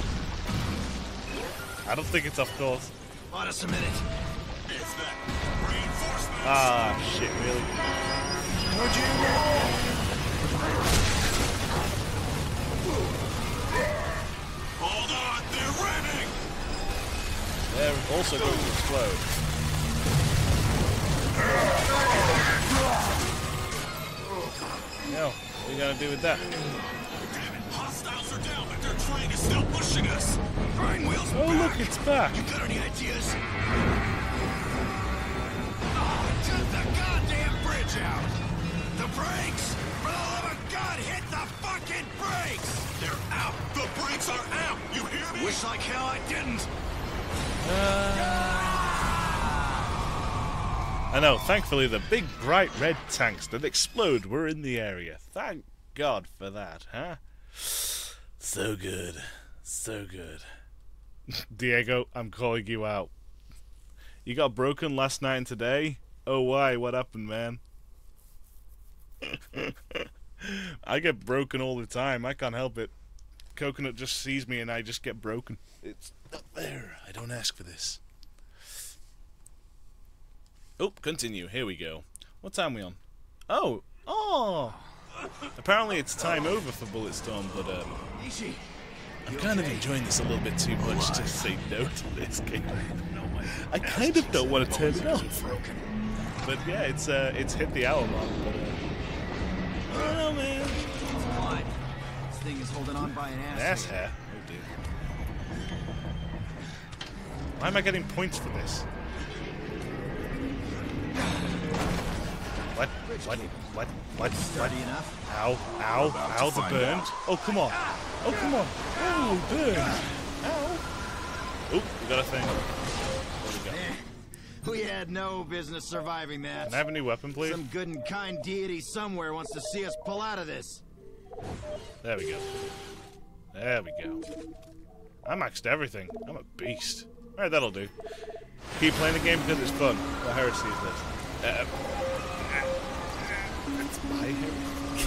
I don't think it's off course. On us a minute. It's that reinforcement. Ah, shit, really? Where'd you Hold on, they're ramming. They're also going to explode. No, what are you gonna do with that? Hostiles are down, but their train is still pushing us. Train wheels Oh, back. look, it's back. You got any ideas? Oh, took the goddamn bridge out! The brakes! For the love of God, hit the fucking brakes! They're out. The brakes are out. You hear me? Wish like hell I didn't! I know, thankfully the big bright red tanks that explode were in the area. Thank God for that, huh? So good. So good. Diego, I'm calling you out. You got broken last night and today? Oh, why? What happened, man? I get broken all the time. I can't help it. Coconut just sees me and I just get broken. It's not there. I don't ask for this. Oh, continue. Here we go. What time are we on? Oh! Oh! Apparently it's time over for Bulletstorm, but um, I'm kind of enjoying this a little bit too much to say no to this game. I kind of don't want to turn it off. But yeah, it's uh, it's hit the hour mark. But uh, I don't know, man. This thing is holding on by an ass. An ass hair? Oh dear. Why am I getting points for this? What? What? What? What? What? Ow! Ow! Ow! The burn! Oh come on! Oh come on! Oh burn! Ow! Oh, we got a thing. What do we got? We had no business surviving that. Can I have a new weapon, please? Some good and kind deity somewhere wants to see us pull out of this. There we go. There we go. I maxed everything. I'm a beast. Alright, that'll do. Keep playing the game because it's fun. What heresy is this? Uh, it's my heresy.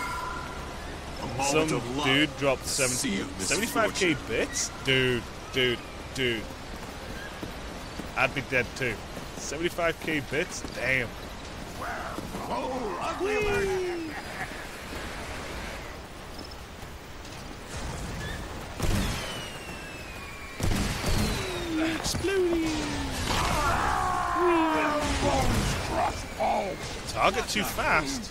Some dude dropped seventy, seventy-five K bits? Dude, dude, dude. I'd be dead too. seventy-five K bits? Damn. Oh, ugly alert. Exploding! Target too fast?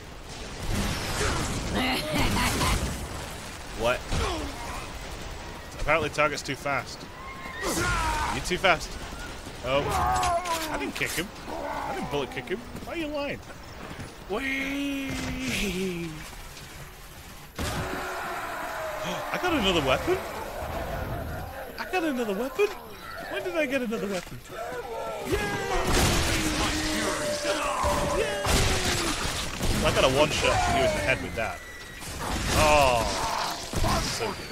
What? Apparently target's too fast. You're too fast. Oh. I didn't kick him. I didn't bullet kick him. Why are you lying? Whee! I got another weapon? I got another weapon? When did I get another weapon? Yeah! Yeah! I got a one-shot you in the head with that. Oh, so good.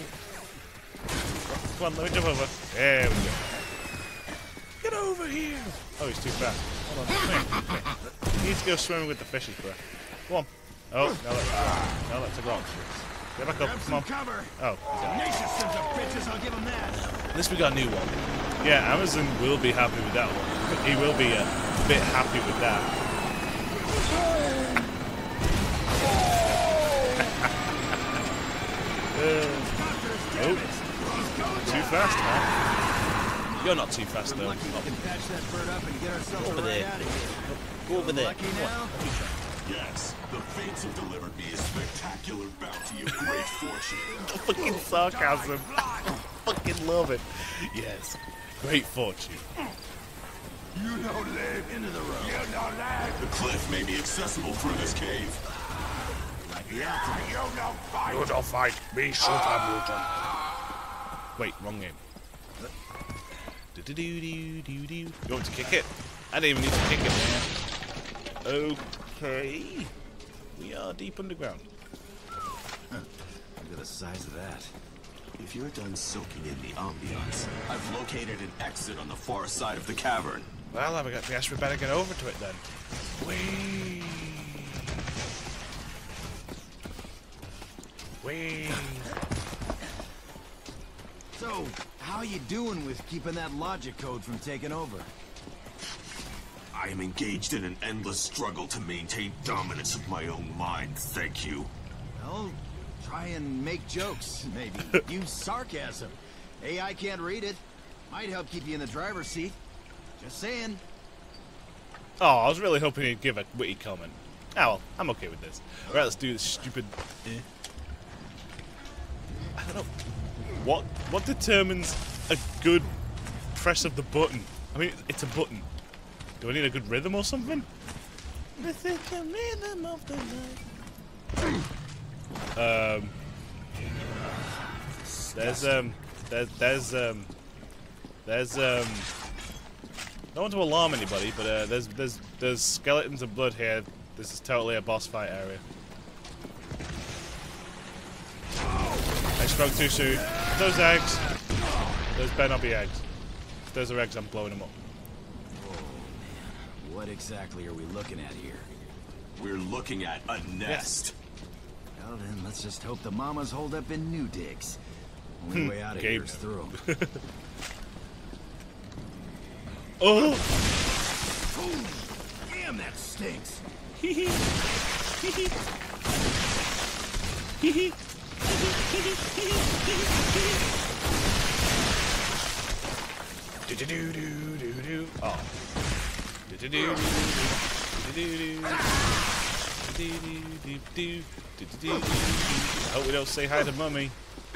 Come on, let me jump over. There we go. Get over here! Oh, he's too fast. Hold on, come here. Come here. He needs to go swimming with the fishes, bro. Come on. Oh, no, that's wrong. No, that's wrong. Get back up. Come on. Oh, I'll give him that. at least we got a new one. Yeah, Amazon will be happy with that one. He will be a bit happy with that. uh, oh, too fast, man. You're not too fast, though. Go over there. Go over there. Yes, the fates have delivered me a spectacular bounty of great fortune. Fucking sarcasm. I fucking love it. Yes, great fortune. You don't live into the road. You don't live. The cliff may be accessible through this cave. Yeah, you don't fight. You don't fight. Me shoot a mutant. Wait, wrong game. Do do do do do do. You want to kick it? I didn't even need to kick it. Okay. We are deep underground. Under the the size of that. If you're done soaking in the ambiance, I've located an exit on the far side of the cavern. Well, I guess we better get over to it then. Whee! Whee! So, how you doing with keeping that logic code from taking over? I am engaged in an endless struggle to maintain dominance of my own mind, thank you. Well, try and make jokes, maybe. Use sarcasm. A I can't read it. Might help keep you in the driver's seat. Just saying. Oh, I was really hoping he'd give a witty comment. Oh, well, I'm okay with this. Alright, let's do this stupid... Eh. I don't know. What, what determines a good press of the button? I mean, it's a button. Do I need a good rhythm or something? This is the rhythm of the night. Um... There's, um... There's, there's, um... There's, um... I don't want to alarm anybody, but uh, there's there's there's skeletons and blood here. This is totally a boss fight area. I spoke too soon. Those eggs. Those better not be eggs. If those are eggs, I'm blowing them up. Oh man, what exactly are we looking at here? We're looking at a nest. Yeah. Well then, let's just hope the mamas hold up in new digs. Only way out of here is through them. Oh! Oh! Damn, that stinks! Hee hee! Hee hee! Hee hee! Do do do do do do. Oh. Do do do do do do do do do do do. I hope we don't say hi to Mummy.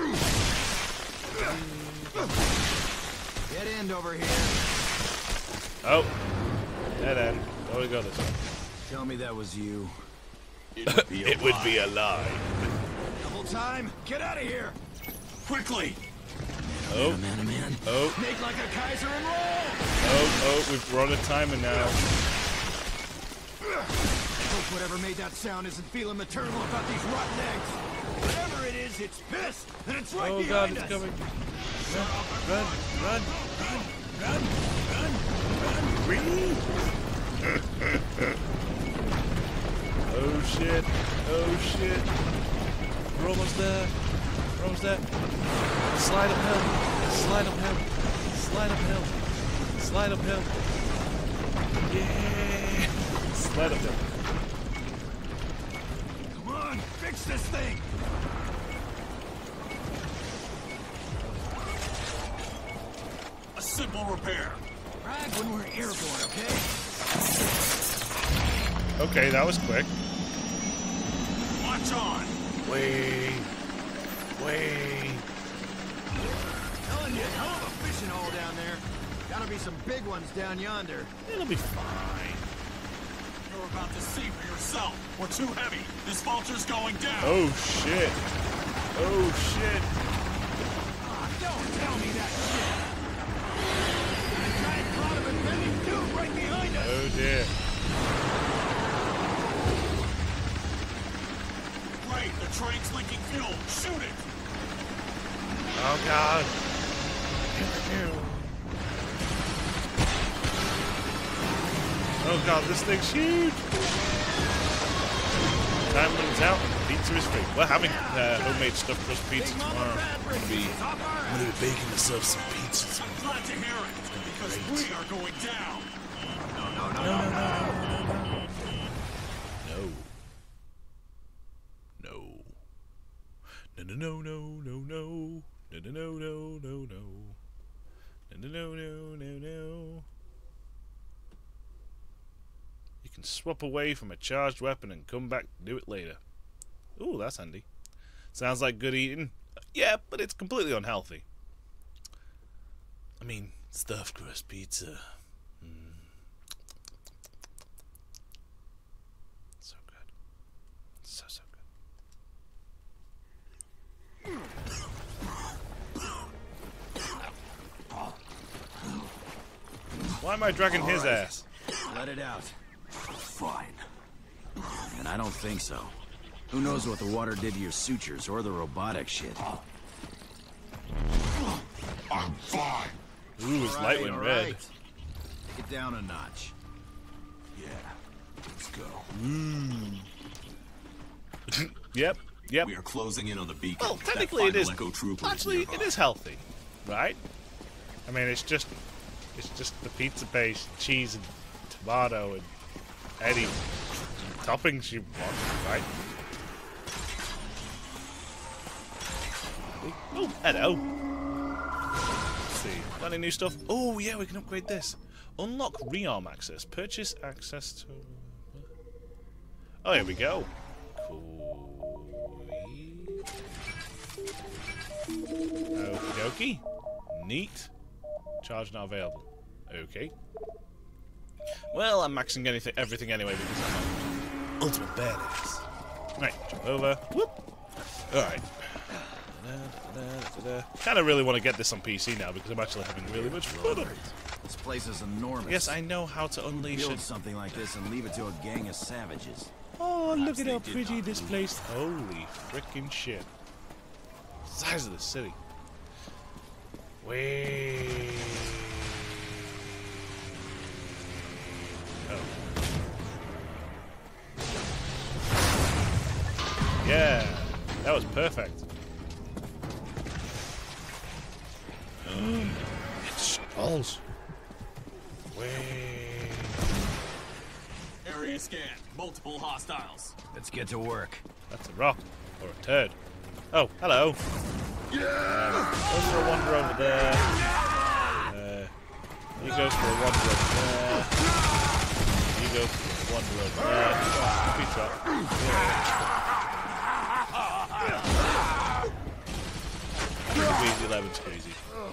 Dead end over here. Oh, dead end. Where do we go this way? Tell me that was you. It would be a it lie. would be a lie. Double time. Get out of here. Quickly. Oh, man, man, man. Oh, Make like a Kaiser and roll. oh, oh! We've run a timer now. Hope whatever made that sound isn't feeling maternal about these rotten eggs. Whatever it is, it's pissed, and it's right Oh behind God, it's us. coming! Run, run, run, run, run, run, run! Oh shit! Oh shit! We're almost there. We're almost there. Slide uphill. Slide uphill. Slide uphill. Slide uphill. Yeah! Slide uphill. Come on, fix this thing. A simple repair. Brag when we're airborne, okay? Okay, that was quick. Watch on. Way, way. Telling you, hell of a fishing hole down there. Gotta be some big ones down yonder. It'll be fine. You're about to see for yourself. We're too heavy. This vulture's going down. Oh shit! Oh shit! Ah, don't tell me that shit. That giant cloud of impending doom right behind us. Oh dear. Great, the train's leaking fuel. Shoot it. Oh God. Oh God, this thing's huge. Time runs out. Pizza is free. We're having uh, homemade stuffed crust pizza tomorrow. I'm gonna be, I'm gonna be baking myself some pizzas. I'm glad to hear it, because we are going down. No, no, no, No, no, no, no, no, no. No. No, no, no, no, no, no, no, no, no, no, no, no, no, no, no, no. You can swap away from a charged weapon and come back to do it later. Ooh, that's handy. Sounds like good eating. Yeah, but it's completely unhealthy. I mean, stuffed crust pizza. Mm. So good. So, so good. Why am I dragging his ass? Let it out. Fine. And I don't think so. Who knows what the water did to your sutures or the robotic shit? I'm fine. Ooh, his light went red. Right. Get down a notch. Yeah, let's go. Mm. Yep, yep. We are closing in on the beacon. Well, technically it is. Actually, it is healthy, right? I mean, it's just, it's just the pizza base, cheese and tomato and any toppings you want, right? Oh, hello. Let's see. Got any new stuff? Oh, yeah, we can upgrade this. Unlock rearm access. Purchase access to... Oh, here we go. Cool. Okie dokie. Neat. Charge not available. Okay. Well, I'm maxing anything, everything anyway because I'm an ultimate badass. Right, jump over. Whoop. Alright. Kind of really want to get this on P C now because I'm actually having really much fun of it. This place is enormous. Yes, I know how to unleash Build it. something like this and leave it to a gang of savages. Oh, look at how pretty this place. Holy freaking shit. Size of the city. Way. Oh. Yeah, that was perfect. It's balls. Way. Area scan. Multiple hostiles. Let's get to work. That's a rock. Or a turd. Oh, hello. Um, goes for a wander over there. Uh, he goes for a wander over there. He goes for a wander over there. Oh, speed trap. Squeezy, lemon squeezy.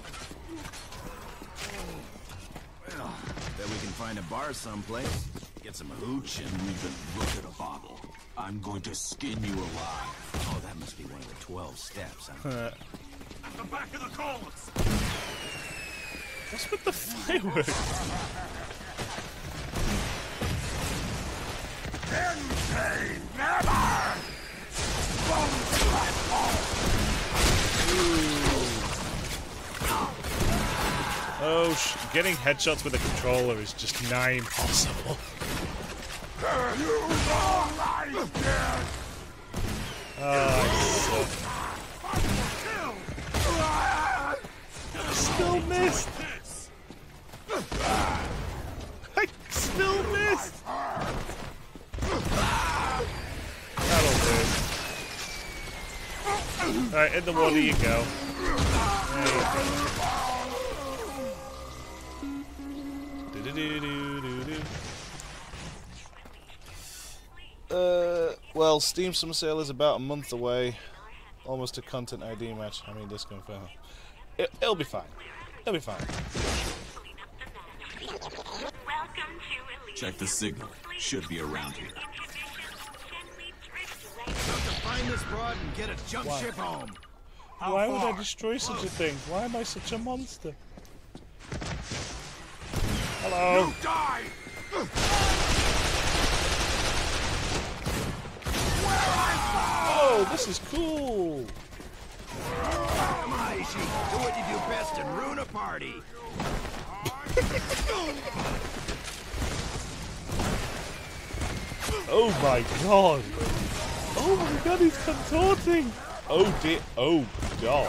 Well, bet we can find a bar someplace. Get some hooch and Leave it. Look at a bottle. I'm going to skin you alive. oh, that must be one of the twelve steps. Huh? Uh, At the back of the columns. what's with the fireworks? Oh, sh getting headshots with a controller is just nigh impossible. Oh, I still missed. I still missed. That'll do. Alright, in the water you go. There you go. Do-do-do-do-do-do. Uh, well, Steam Summer Sale is about a month away. Almost a content I D match. I mean, this confirm. It, it'll be fine. It'll be fine. Check the signal. Should be around here. Find this broad and get a jump Why? ship home. Why would I destroy such a thing? Why am I such a monster? Hello. Die! Oh, this is cool. Come on, Ishi. Do what you do best and ruin a party. Oh my god. Oh my god, he's contorting. Oh dear. Oh god.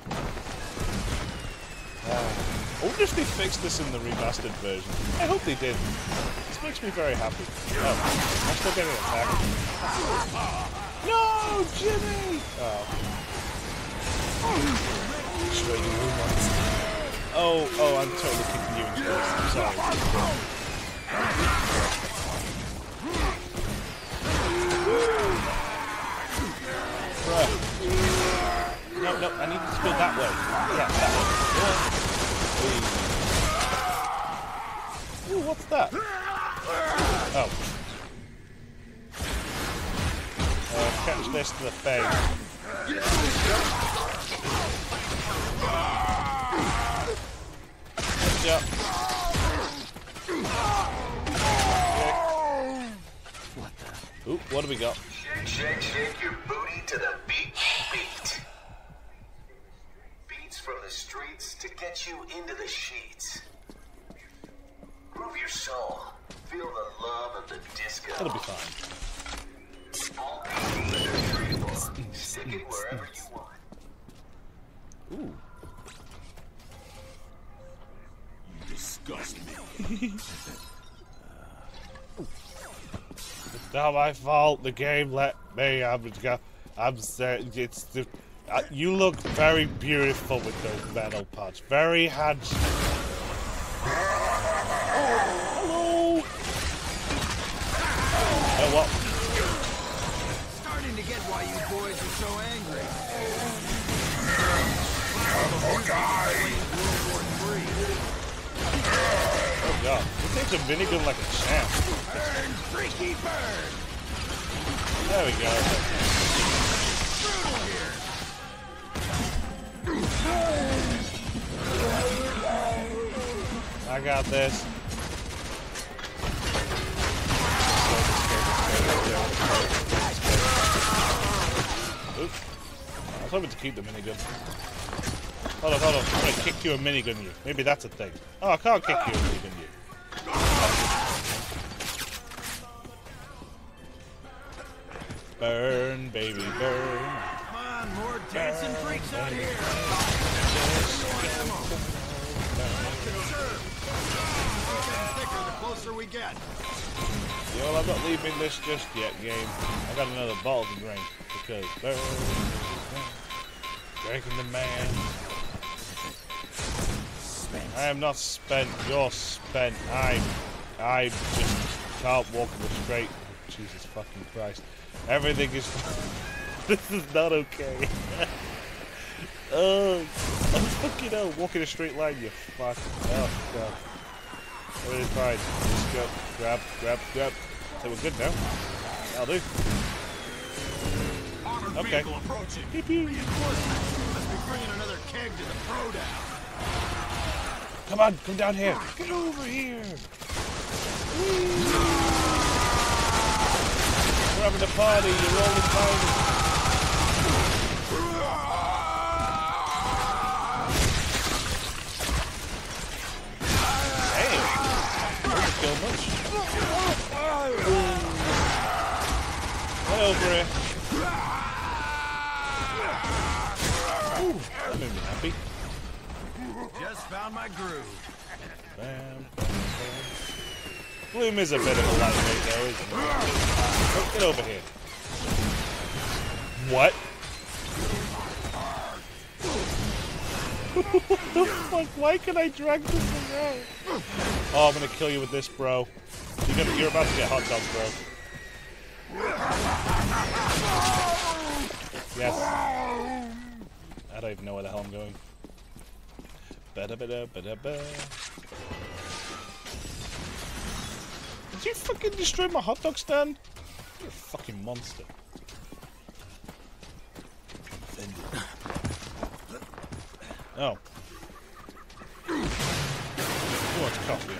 Uh, I wonder if they fixed this in the remastered version. I hope they did. This makes me very happy. Oh, I'm still getting attacked. No, Jimmy! Oh. Oh, oh, I'm totally kicking you into this. I'm sorry. Bruh. No, no, I need to go that way. Yeah, that way. Ooh, what's that? Oh. Uh, catch this to the face. Yep. What the? Ooh, what do we got? Shake, shake your booty to the beat, beat. Beats from the streets to get you into the sheets. Groove your soul. Feel the love of the disco. It'll be fine. All people that are treatable. Stick it wherever you want. Ooh. You disgust me. It's not my fault. The game let me. I'm. I'm saying it's the. Uh, you look very beautiful with those metal parts. Very handsome. Hello. Oh what? Starting to get why you boys are so angry. Oh god, he takes a minigun like a champ. Burn, freaky burn! There we go. I got this. Oops. I was hoping to keep the minigun. Hold on, hold on. I'm gonna kick you a minigun you. Maybe that's a thing. Oh, I can't kick you a minigun you. Burn, baby, burn. Come on, more dancing freaks out here. The closer we get. Yo, I'm not leaving this just yet, game. I got another bottle to drink because burn, drinking the man. I am not spent. You're spent. I, I just can't walk in the straight. Jesus fucking Christ! Everything is. This is not okay. Oh, oh, fucking hell! Walk in a straight line, you fuck. Oh god. Everything's fine. Just go. Grab, grab, grab. So we're good now. That'll do. Okay. Pew pew. Must be bringing another keg to the pro down. Come on, come down here. Get over here. We're having a party. You're all invited. Damn. Doesn't kill much. Get over here. Ooh, that made me happy. Just found my groove. Bam, bam, bam. Bloom is a bit of a lightweight though, isn't he? Oh, get over here. What? What the fuck? Why can I drag this around? Oh, I'm gonna kill you with this, bro. You're, gonna, you're about to get hot dogs, bro. Yes. I don't even know where the hell I'm going. Ba-da ba-da ba-da ba. Did you fucking destroy my hot dog stand? You're a fucking monster. Oh. Who wants coffee?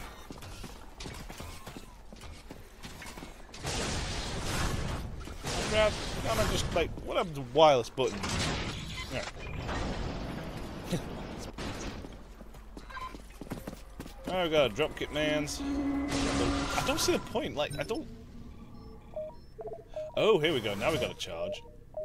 Grab. I'm gonna just like. What happened to wireless button? Yeah. Oh, we got a dropkick man's. I don't see the point. Like, I don't. Oh, here we go. Now we got a charge.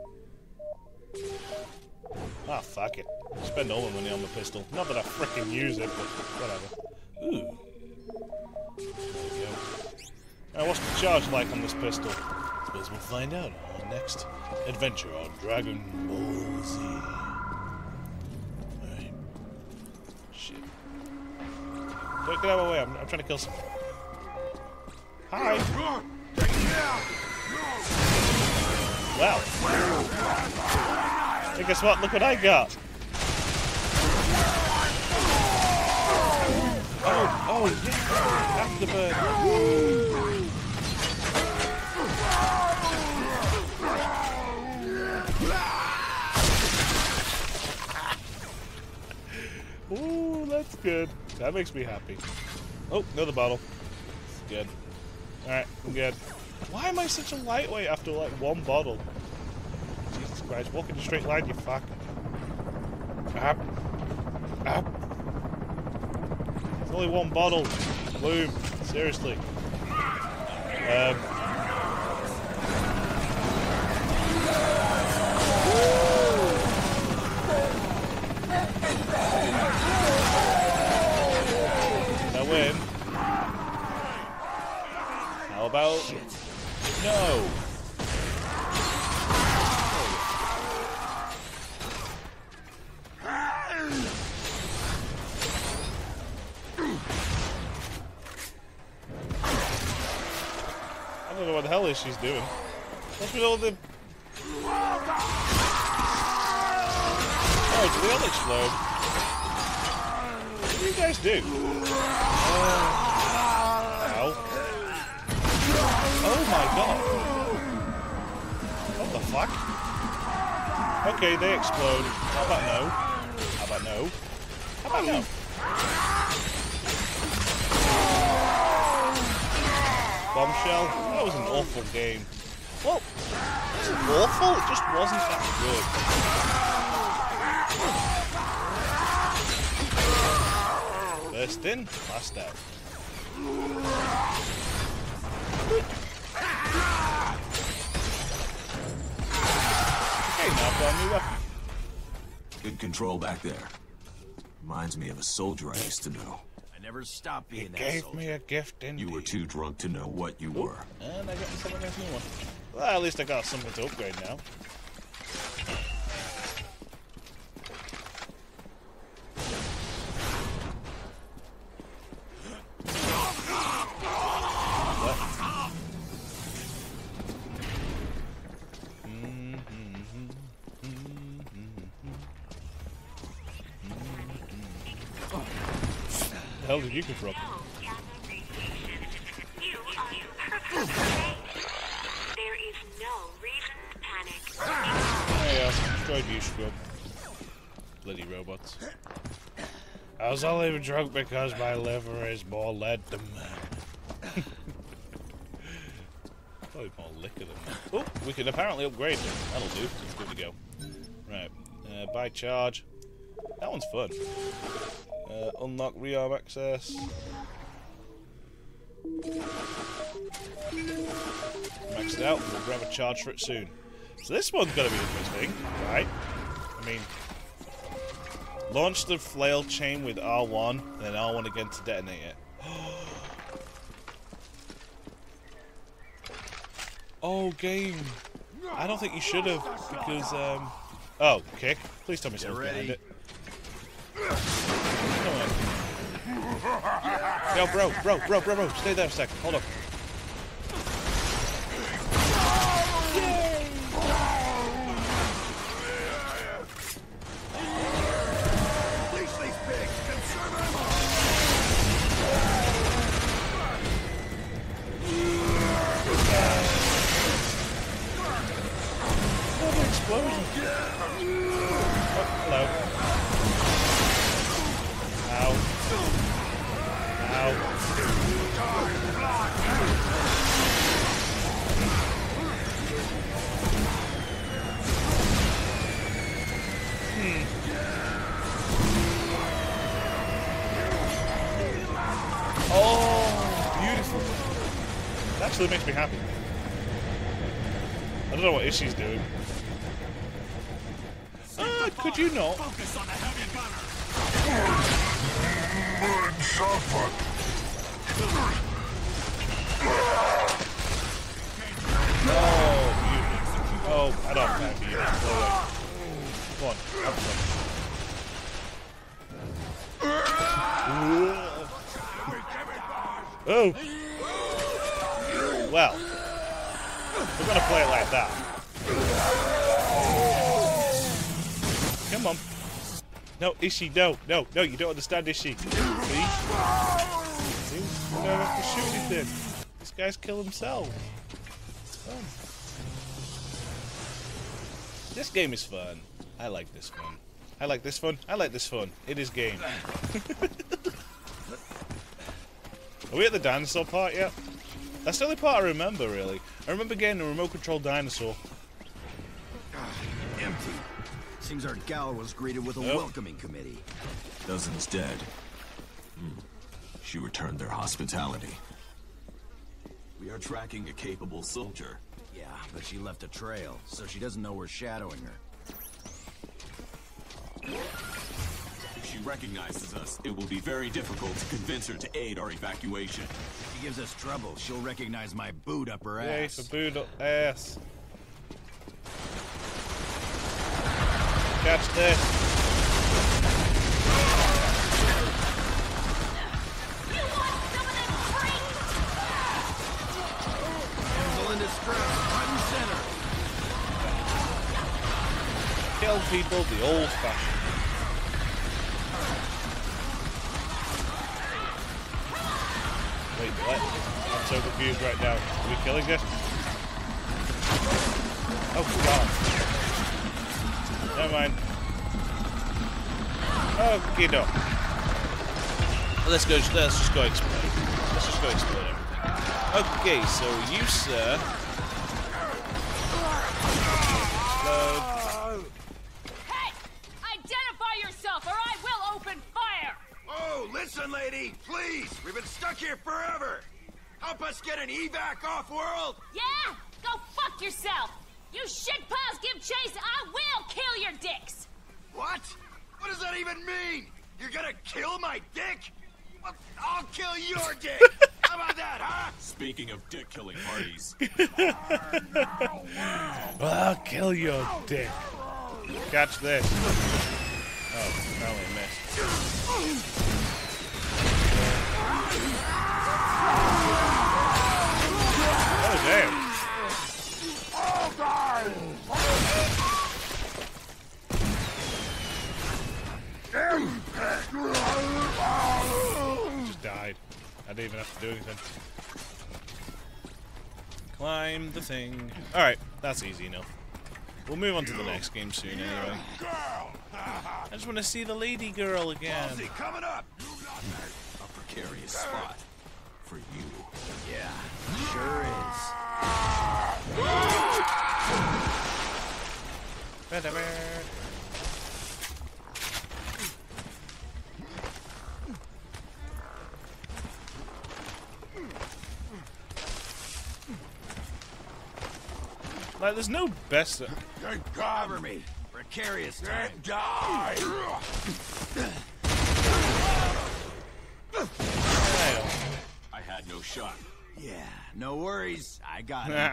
Ah, fuck it. Spend all my money on the pistol. Not that I frickin' use it, but whatever. Ooh. There we go. Now, what's the charge like on this pistol? I suppose we'll find out on our next adventure on Dragon Ball Z. Alright. Shit. Don't get out of my way. I'm, I'm trying to kill someone. Hi. Well. Hey, guess what? Look what I got. Oh, oh, yeah. Afterbird. Ooh, that's good. That makes me happy. Oh, another bottle. Good. Alright, I'm good. Why am I such a lightweight after like one bottle? Jesus Christ, walk in a straight line, you fuck. Up. Up. It's only one bottle. Bloom. Seriously. Um. I win. How about... Shit. No! I don't know what the hell is she's doing. What's with all the... Oh, do they all explode? What do you guys do? Uh, ow. Oh my god. What the fuck? Okay, they explode. How about no? How about no? How about no? Bombshell? That was an awful game. Well, it wasn't awful, it just wasn't that good. First in, last out. Okay, now I've got a new weapon. Good control back there. Reminds me of a soldier I used to know. I never stopped being It that gave soldier. me a gift indeed. You were too drunk to know what you Ooh, were. and I got something else new one. Well, at least I got something to upgrade now. Where the hell did you come from? There is no reason to panic. There you go. Destroyed you, scrub. Bloody robots. I was only drunk because my liver is more lead than mine. Probably more liquor than that. Oh, we can apparently upgrade them. That'll do. It's good to go. Right. Uh, buy charge. That one's fun. Uh, unlock rearm access. Maxed it out. We'll grab a charge for it soon. So this one's gonna be interesting, right? I mean, launch the flail chain with R one, then R one again to detonate it. Oh, game. I don't think you should have, because, um... Oh, kick. Please tell me someone's behind it. Come on. Yo, bro, bro, bro, bro, bro, stay there a second. Hold up. Explosion. Oh, hello. Ow. Ow. Hmm. Oh, beautiful. It actually makes me happy. I don't know what Ishi's doing. Ah, could you not? Focus on the heavy gunner. Oh, beautiful. Oh, I don't have you. No way. Come on, have some. Oh. Well, we're gonna play it like that. Come on. No, Ishi, no, no, no, you don't understand, Ishi. See? See? You don't have to shoot anything. This guy's killed himself. It's fun. This game is fun. I like this fun. I like this fun. I like this fun. It is game. Are we at the dinosaur part yet? That's the only part I remember, really. I remember getting a remote-controlled dinosaur. Empty. Seems our gal was greeted with a Nope. welcoming committee. Dozens dead. Hmm. She returned their hospitality. We are tracking a capable soldier. Yeah, but she left a trail, so she doesn't know we're shadowing her. If she recognizes us, it will be very difficult to convince her to aid our evacuation. If she gives us trouble, she'll recognize my boot up her Yay ass. for boot up ass. Catch this. Damsel in distress, front and center. Kill people the old-fashioned. Wait, what? I'm so confused right now. Are we killing this? Oh god. Never mind. Okay, no. Let's go. Let's just go explode. Let's just go explode everything. Okay, so you, sir. Explode. Hey! Identify yourself or I will open fire! Oh, listen, lady, please. We've been stuck here forever. Help us get an evac off-world. Yeah? Go fuck yourself! You shitpiles give chase, I will kill your dicks! What? What does that even mean? You're gonna kill my dick? Well, I'll kill your dick. How about that, huh? Speaking of dick-killing parties. Well, I'll kill your dick. Catch this. Oh, apparently I missed. Oh, damn. Just died. I didn't even have to do anything. Climb the thing. Alright, that's easy enough. We'll move on to the next game soon anyway. I just want to see the lady girl again. Coming up. A precarious spot for you. Yeah, sure is. Like, there's no best. Cover me. Precarious time. Die! I had no shot. Yeah, no worries. I got Nah. it.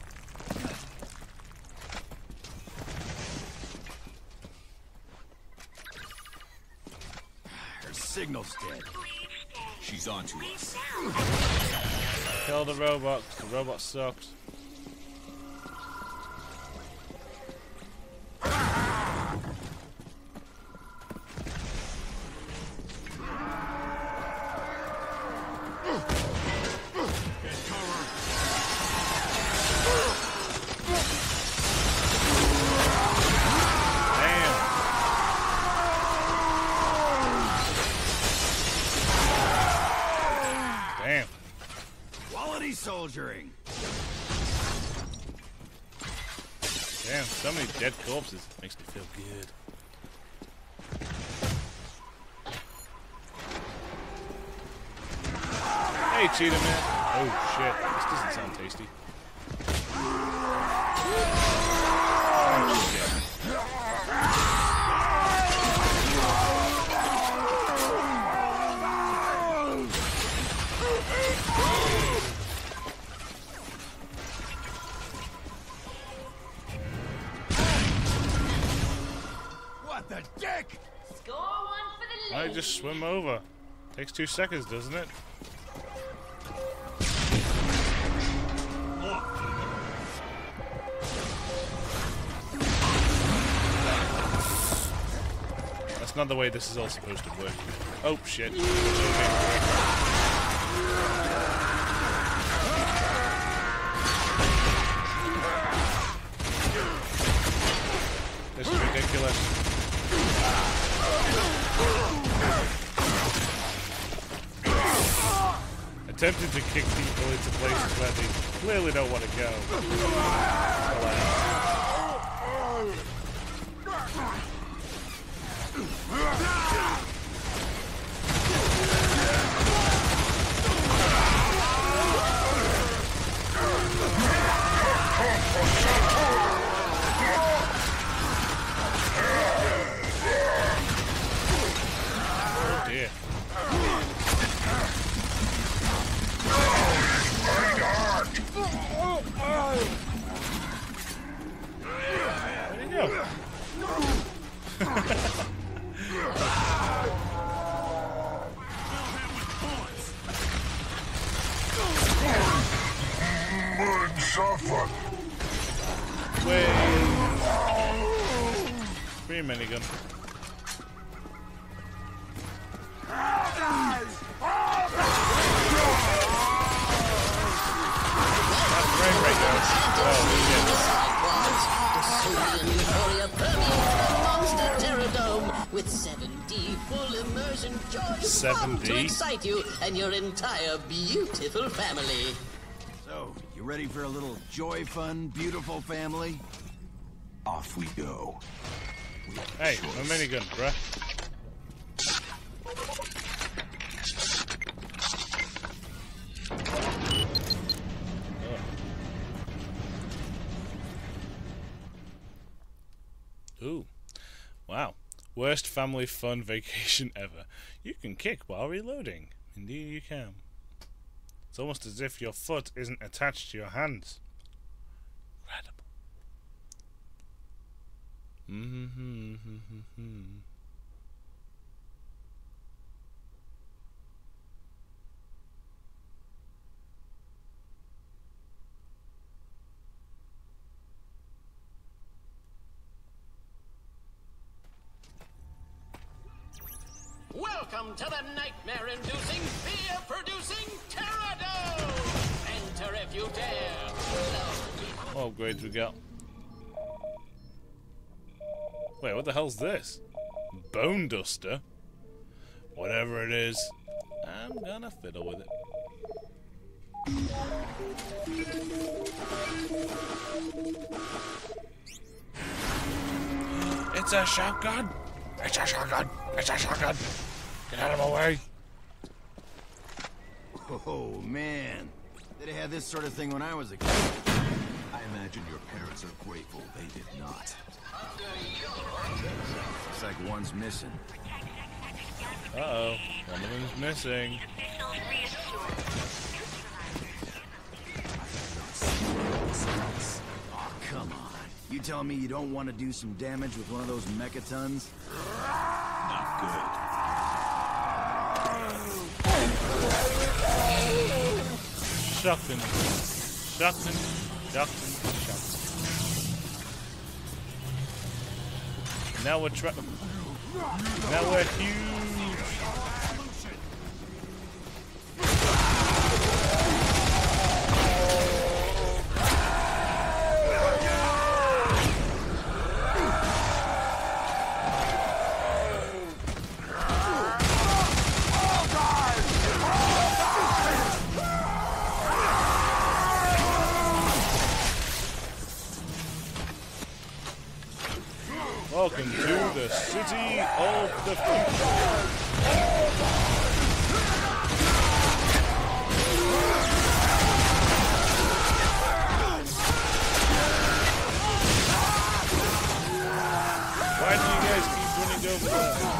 Her signal's dead. She's on to us. Kill the robot. The robot sucks. Damn. Quality soldiering. Damn, so many dead corpses. Makes me feel good. Hey, cheetah man. Oh shit, this doesn't sound tasty. Oh shit. What the dick? Score one for the I lady. just swim over. Takes two seconds, doesn't it? That's not the way this is all supposed to work. Oh shit. This is ridiculous. tempted to kick people into places where they clearly don't want to go. Oh dear. Where'd he go? Wait. Free minigun. With seven D full immersion joy seven D? to excite you and your entire beautiful family. So, you ready for a little joy fun, beautiful family? Off we go. We hey, my minigun, bruh. Oh. Ooh. Wow. Worst family fun vacation ever. You can kick while reloading. Indeed you can. It's almost as if your foot isn't attached to your hands. Incredible. Mm-hmm, mm-hmm, mm-hmm. Welcome to the nightmare-inducing, fear-producing Terror Enter if you dare. What upgrades we got? Wait, what the hell's this? Bone duster? Whatever it is, I'm gonna fiddle with it. It's a shotgun! It's a shotgun! It's a shotgun! Get out of my way! Oh, man. They had this sort of thing when I was a kid. I imagine your parents are grateful they did not. Looks like one's missing. Uh-oh. One of them's missing. Oh, come on. You telling me you don't want to do some damage with one of those mechatons? Not good. Shotgun. Shotgun. Shotgun. Shotgun. Now we're trying. Now we're huge. Welcome to the city of the future. Why do you guys keep running over there?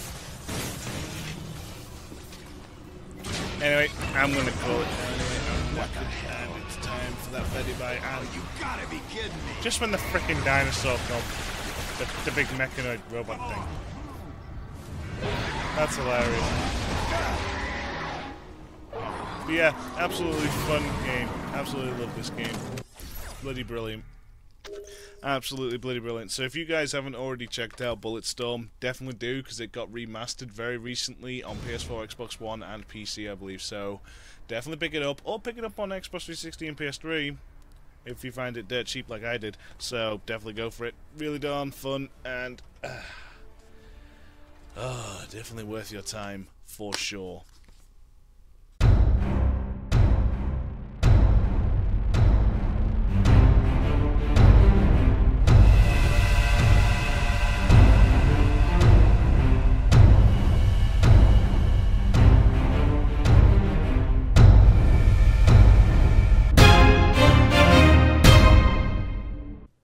Anyway, I'm gonna call it. Anyway, I'm And it's time for that Betty bite. And You gotta be kidding me! just when the frickin' dinosaur come, the, the big mechanoid robot thing. That's hilarious. But yeah, absolutely fun game. Absolutely love this game. Bloody brilliant. Absolutely bloody brilliant. So if you guys haven't already checked out Bulletstorm, definitely do, because it got remastered very recently on P S four, Xbox One, and P C, I believe. So definitely pick it up, or pick it up on Xbox three sixty and P S three if you find it dirt cheap like I did. So definitely go for it. Really darn fun, and uh, oh, definitely worth your time for sure.